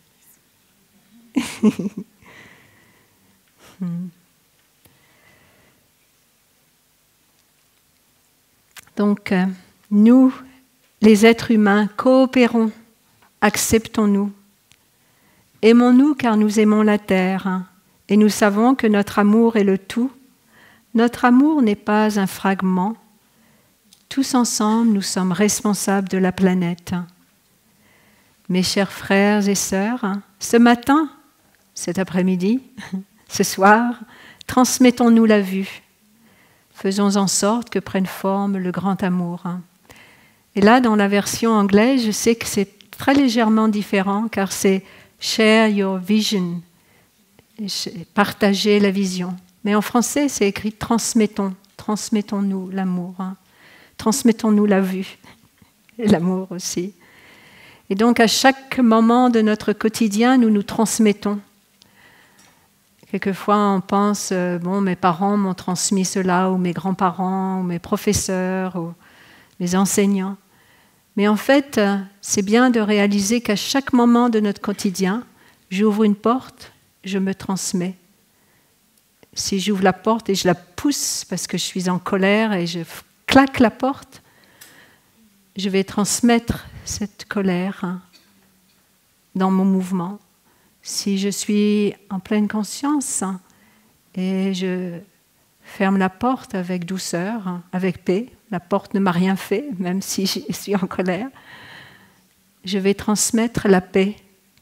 Speaker 1: Donc, nous, les êtres humains, coopérons, acceptons-nous. Aimons-nous car nous aimons la terre et nous savons que notre amour est le tout. Notre amour n'est pas un fragment. Tous ensemble, nous sommes responsables de la planète. Mes chers frères et sœurs, ce matin, cet après-midi, ce soir, transmettons-nous la vue. Faisons en sorte que prenne forme le grand amour. Et là, dans la version anglaise, je sais que c'est très légèrement différent, car c'est « share your vision », partager la vision. Mais en français, c'est écrit « transmettons », transmettons-nous l'amour, transmettons-nous la vue, et l'amour aussi. Et donc, à chaque moment de notre quotidien, nous nous transmettons. Quelquefois, on pense, mes parents m'ont transmis cela, ou mes grands-parents, ou mes professeurs, ou mes enseignants. Mais en fait, c'est bien de réaliser qu'à chaque moment de notre quotidien, j'ouvre une porte, je me transmets. Si j'ouvre la porte et je la pousse parce que je suis en colère et je claque la porte, je vais transmettre cette colère dans mon mouvement. Si je suis en pleine conscience et je ferme la porte avec douceur, avec paix, la porte ne m'a rien fait, même si je suis en colère, je vais transmettre la paix.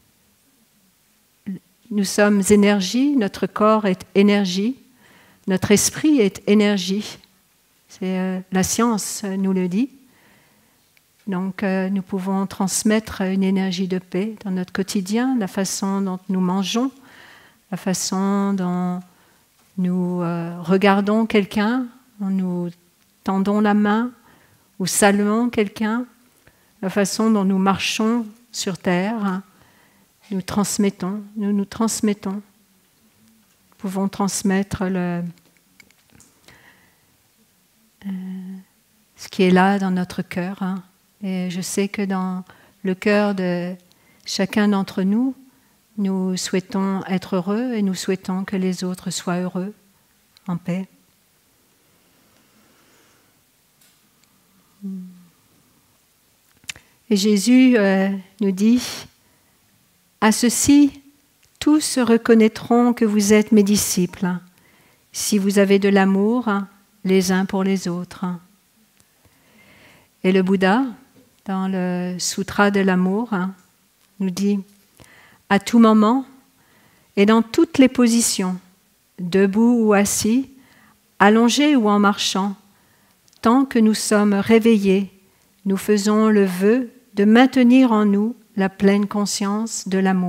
Speaker 1: Nous sommes énergie, notre corps est énergie, notre esprit est énergie. La science nous le dit. Donc, nous pouvons transmettre une énergie de paix dans notre quotidien, la façon dont nous mangeons, la façon dont nous regardons quelqu'un, nous tendons la main ou saluons quelqu'un, la façon dont nous marchons sur terre, nous transmettons, nous nous transmettons. Nous pouvons transmettre ce qui est là dans notre cœur. Et je sais que dans le cœur de chacun d'entre nous, nous souhaitons être heureux et nous souhaitons que les autres soient heureux, en paix. Et Jésus nous dit, « À ceci, tous reconnaîtront que vous êtes mes disciples, si vous avez de l'amour les uns pour les autres. Et le Bouddha, dans le Sutra de l'amour, nous dit « À tout moment et dans toutes les positions, debout ou assis, allongé ou en marchant, tant que nous sommes réveillés, nous faisons le vœu de maintenir en nous la pleine conscience de l'amour. »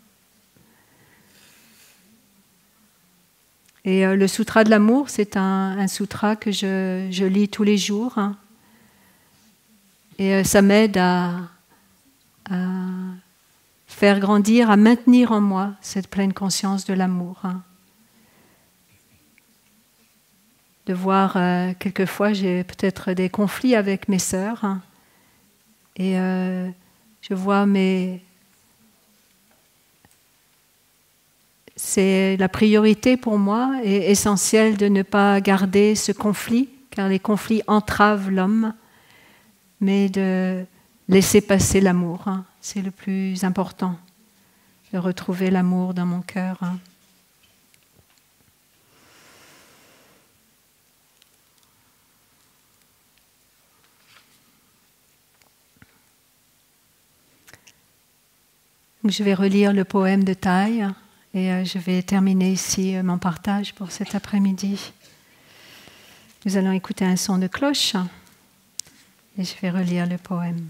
Speaker 1: Et le Sutra de l'amour, c'est un sutra que je lis tous les jours. Et ça m'aide à faire grandir, à maintenir en moi cette pleine conscience de l'amour. De voir, quelquefois, j'ai peut-être des conflits avec mes sœurs. Et je vois c'est la priorité pour moi et essentielle de ne pas garder ce conflit, car les conflits entravent l'homme, mais de laisser passer l'amour. C'est le plus important, de retrouver l'amour dans mon cœur. Je vais relire le poème de Thaï et je vais terminer ici mon partage pour cet après-midi. Nous allons écouter un son de cloche et je vais relire le poème.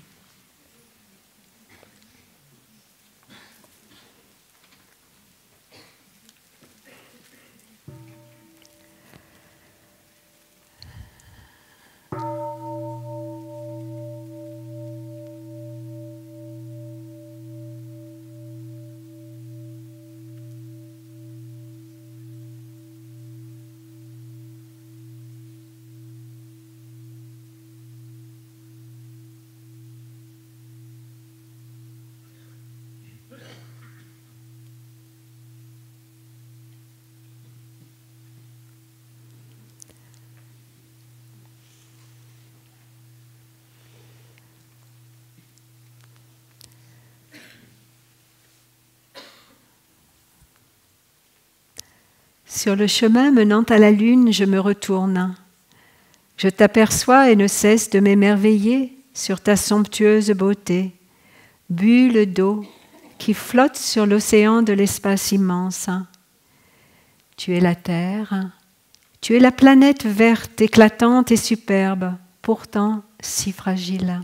Speaker 1: Sur le chemin menant à la lune, je me retourne. Je t'aperçois et ne cesse de m'émerveiller sur ta somptueuse beauté, bulle d'eau qui flotte sur l'océan de l'espace immense. Tu es la terre, tu es la planète verte, éclatante et superbe, pourtant si fragile.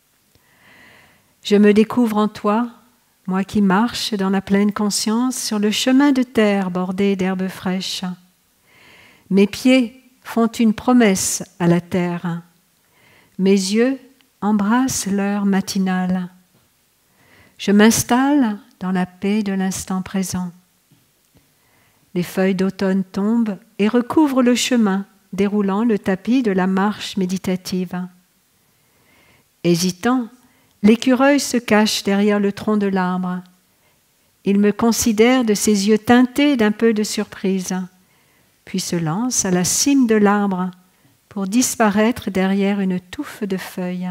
Speaker 1: Je me découvre en toi, moi qui marche dans la pleine conscience sur le chemin de terre bordé d'herbes fraîches. Mes pieds font une promesse à la terre. Mes yeux embrassent l'heure matinale. Je m'installe dans la paix de l'instant présent. Les feuilles d'automne tombent et recouvrent le chemin, déroulant le tapis de la marche méditative. Hésitant, l'écureuil se cache derrière le tronc de l'arbre. Il me considère de ses yeux teintés d'un peu de surprise, puis se lance à la cime de l'arbre pour disparaître derrière une touffe de feuilles.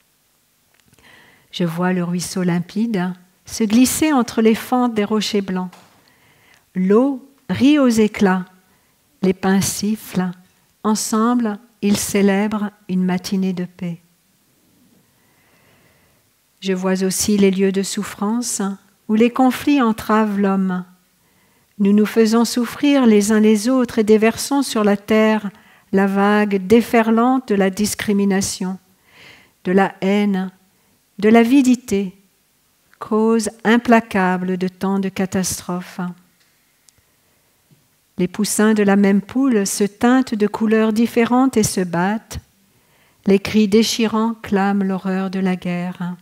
Speaker 1: Je vois le ruisseau limpide se glisser entre les fentes des rochers blancs. L'eau rit aux éclats, les pins sifflent, ensemble ils célèbrent une matinée de paix. Je vois aussi les lieux de souffrance où les conflits entravent l'homme. Nous nous faisons souffrir les uns les autres et déversons sur la terre la vague déferlante de la discrimination, de la haine, de l'avidité, cause implacable de tant de catastrophes. Les poussins de la même poule se teintent de couleurs différentes et se battent. Les cris déchirants clament l'horreur de la guerre.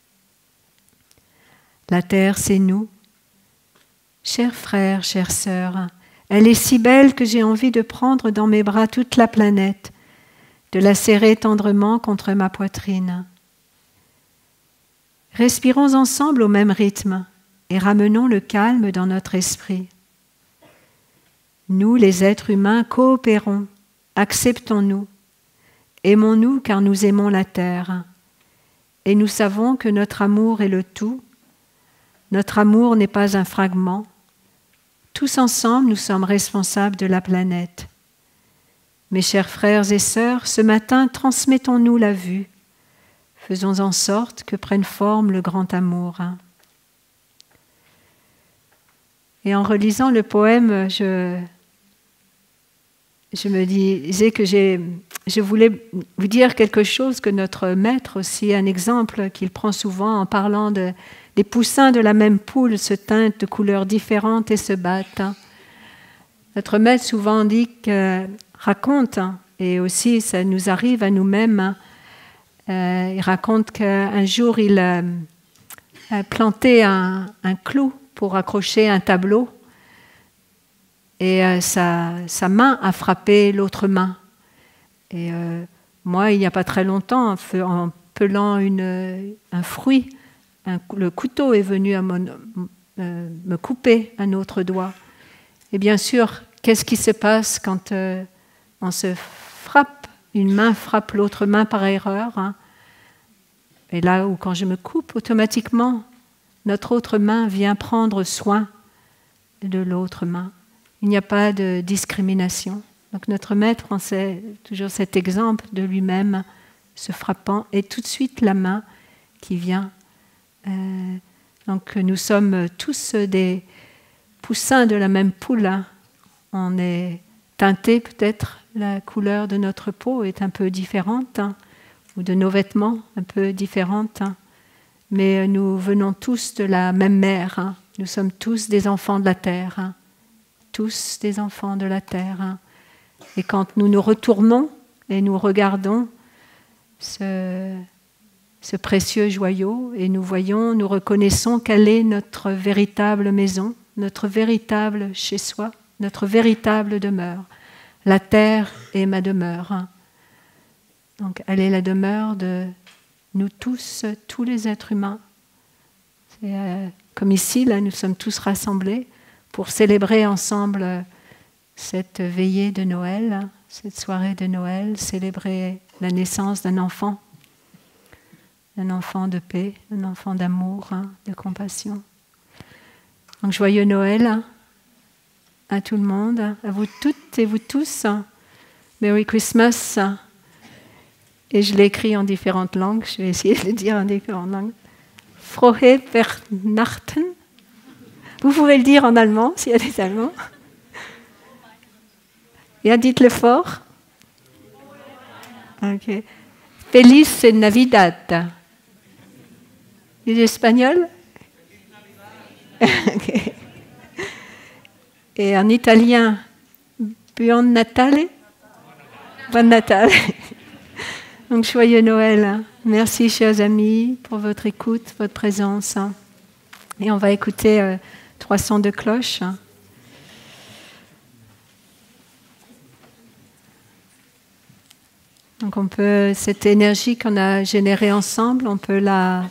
Speaker 1: La terre, c'est nous. Chers frères, chères sœurs, elle est si belle que j'ai envie de prendre dans mes bras toute la planète, de la serrer tendrement contre ma poitrine. Respirons ensemble au même rythme et ramenons le calme dans notre esprit. Nous, les êtres humains, coopérons, acceptons-nous, aimons-nous car nous aimons la terre, et nous savons que notre amour est le tout. Notre amour n'est pas un fragment. Tous ensemble, nous sommes responsables de la planète. Mes chers frères et sœurs, ce matin, transmettons-nous la vue. Faisons en sorte que prenne forme le grand amour. Et en relisant le poème, je me disais que je voulais vous dire quelque chose que notre maître aussi, un exemple qu'il prend souvent en parlant des poussins de la même poule se teintent de couleurs différentes et se battent. Notre maître souvent raconte, et aussi ça nous arrive à nous-mêmes, il raconte qu'un jour il a planté un clou pour accrocher un tableau et sa main a frappé l'autre main. Et moi, il n'y a pas très longtemps, en pelant un fruit, le couteau est venu à me couper un autre doigt. Et bien sûr, qu'est-ce qui se passe quand on se frappe, une main frappe l'autre main par erreur, hein? Et là où quand je me coupe, automatiquement, notre autre main vient prendre soin de l'autre main. Il n'y a pas de discrimination. Donc notre maître, on sait toujours cet exemple de lui-même se frappant et tout de suite la main qui vient. Donc nous sommes tous des poussins de la même poule. Hein. On est teinté peut-être, la couleur de notre peau est un peu différente, hein, ou de nos vêtements un peu différentes. Hein. Mais nous venons tous de la même mère. Hein. Nous sommes tous des enfants de la terre. Hein. Tous des enfants de la terre. Hein. Et quand nous nous retournons et nous regardons ce précieux joyau et nous reconnaissons quelle est notre véritable maison, notre véritable chez soi, notre véritable demeure. La terre est ma demeure. Hein. Donc elle est la demeure de nous tous, tous les êtres humains. Comme ici, là, nous sommes tous rassemblés pour célébrer ensemble cette veillée de Noël, cette soirée de Noël, célébrer la naissance d'un enfant de paix, un enfant d'amour, hein, de compassion. Donc joyeux Noël à tout le monde, à vous toutes et vous tous. Merry Christmas. Et je l'ai écrit en différentes langues, je vais essayer de le dire en différentes langues. Frohe Weihnachten. Vous pouvez le dire en allemand, s'il y a des Allemands. Et dites-le fort. Ok. Feliz Navidad. Et l'espagnol? Okay. Et en italien, Buon Natale. Buon Natale. Donc, joyeux Noël. Merci, chers amis, pour votre écoute, votre présence. Et on va écouter 3 sons de cloche. Donc, cette énergie qu'on a générée ensemble, on peut la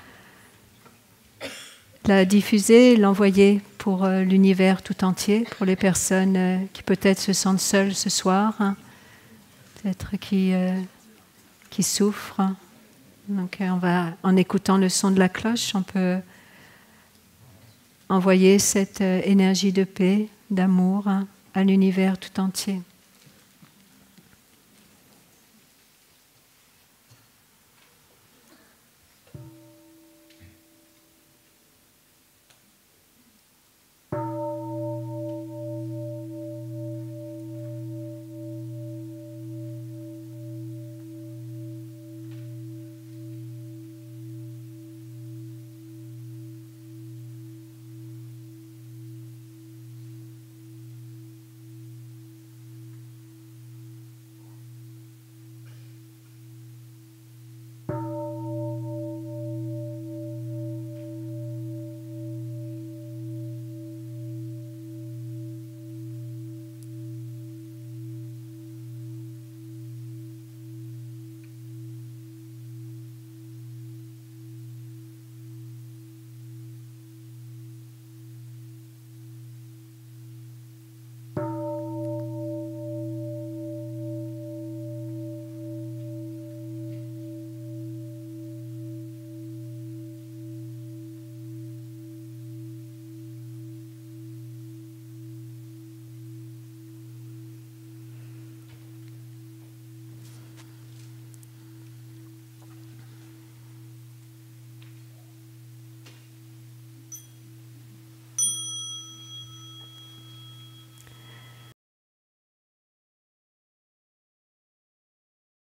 Speaker 1: diffuser, l'envoyer pour l'univers tout entier, pour les personnes qui peut-être se sentent seules ce soir, hein, peut-être qui souffrent. Donc en écoutant le son de la cloche, on peut envoyer cette énergie de paix, d'amour, hein, à l'univers tout entier.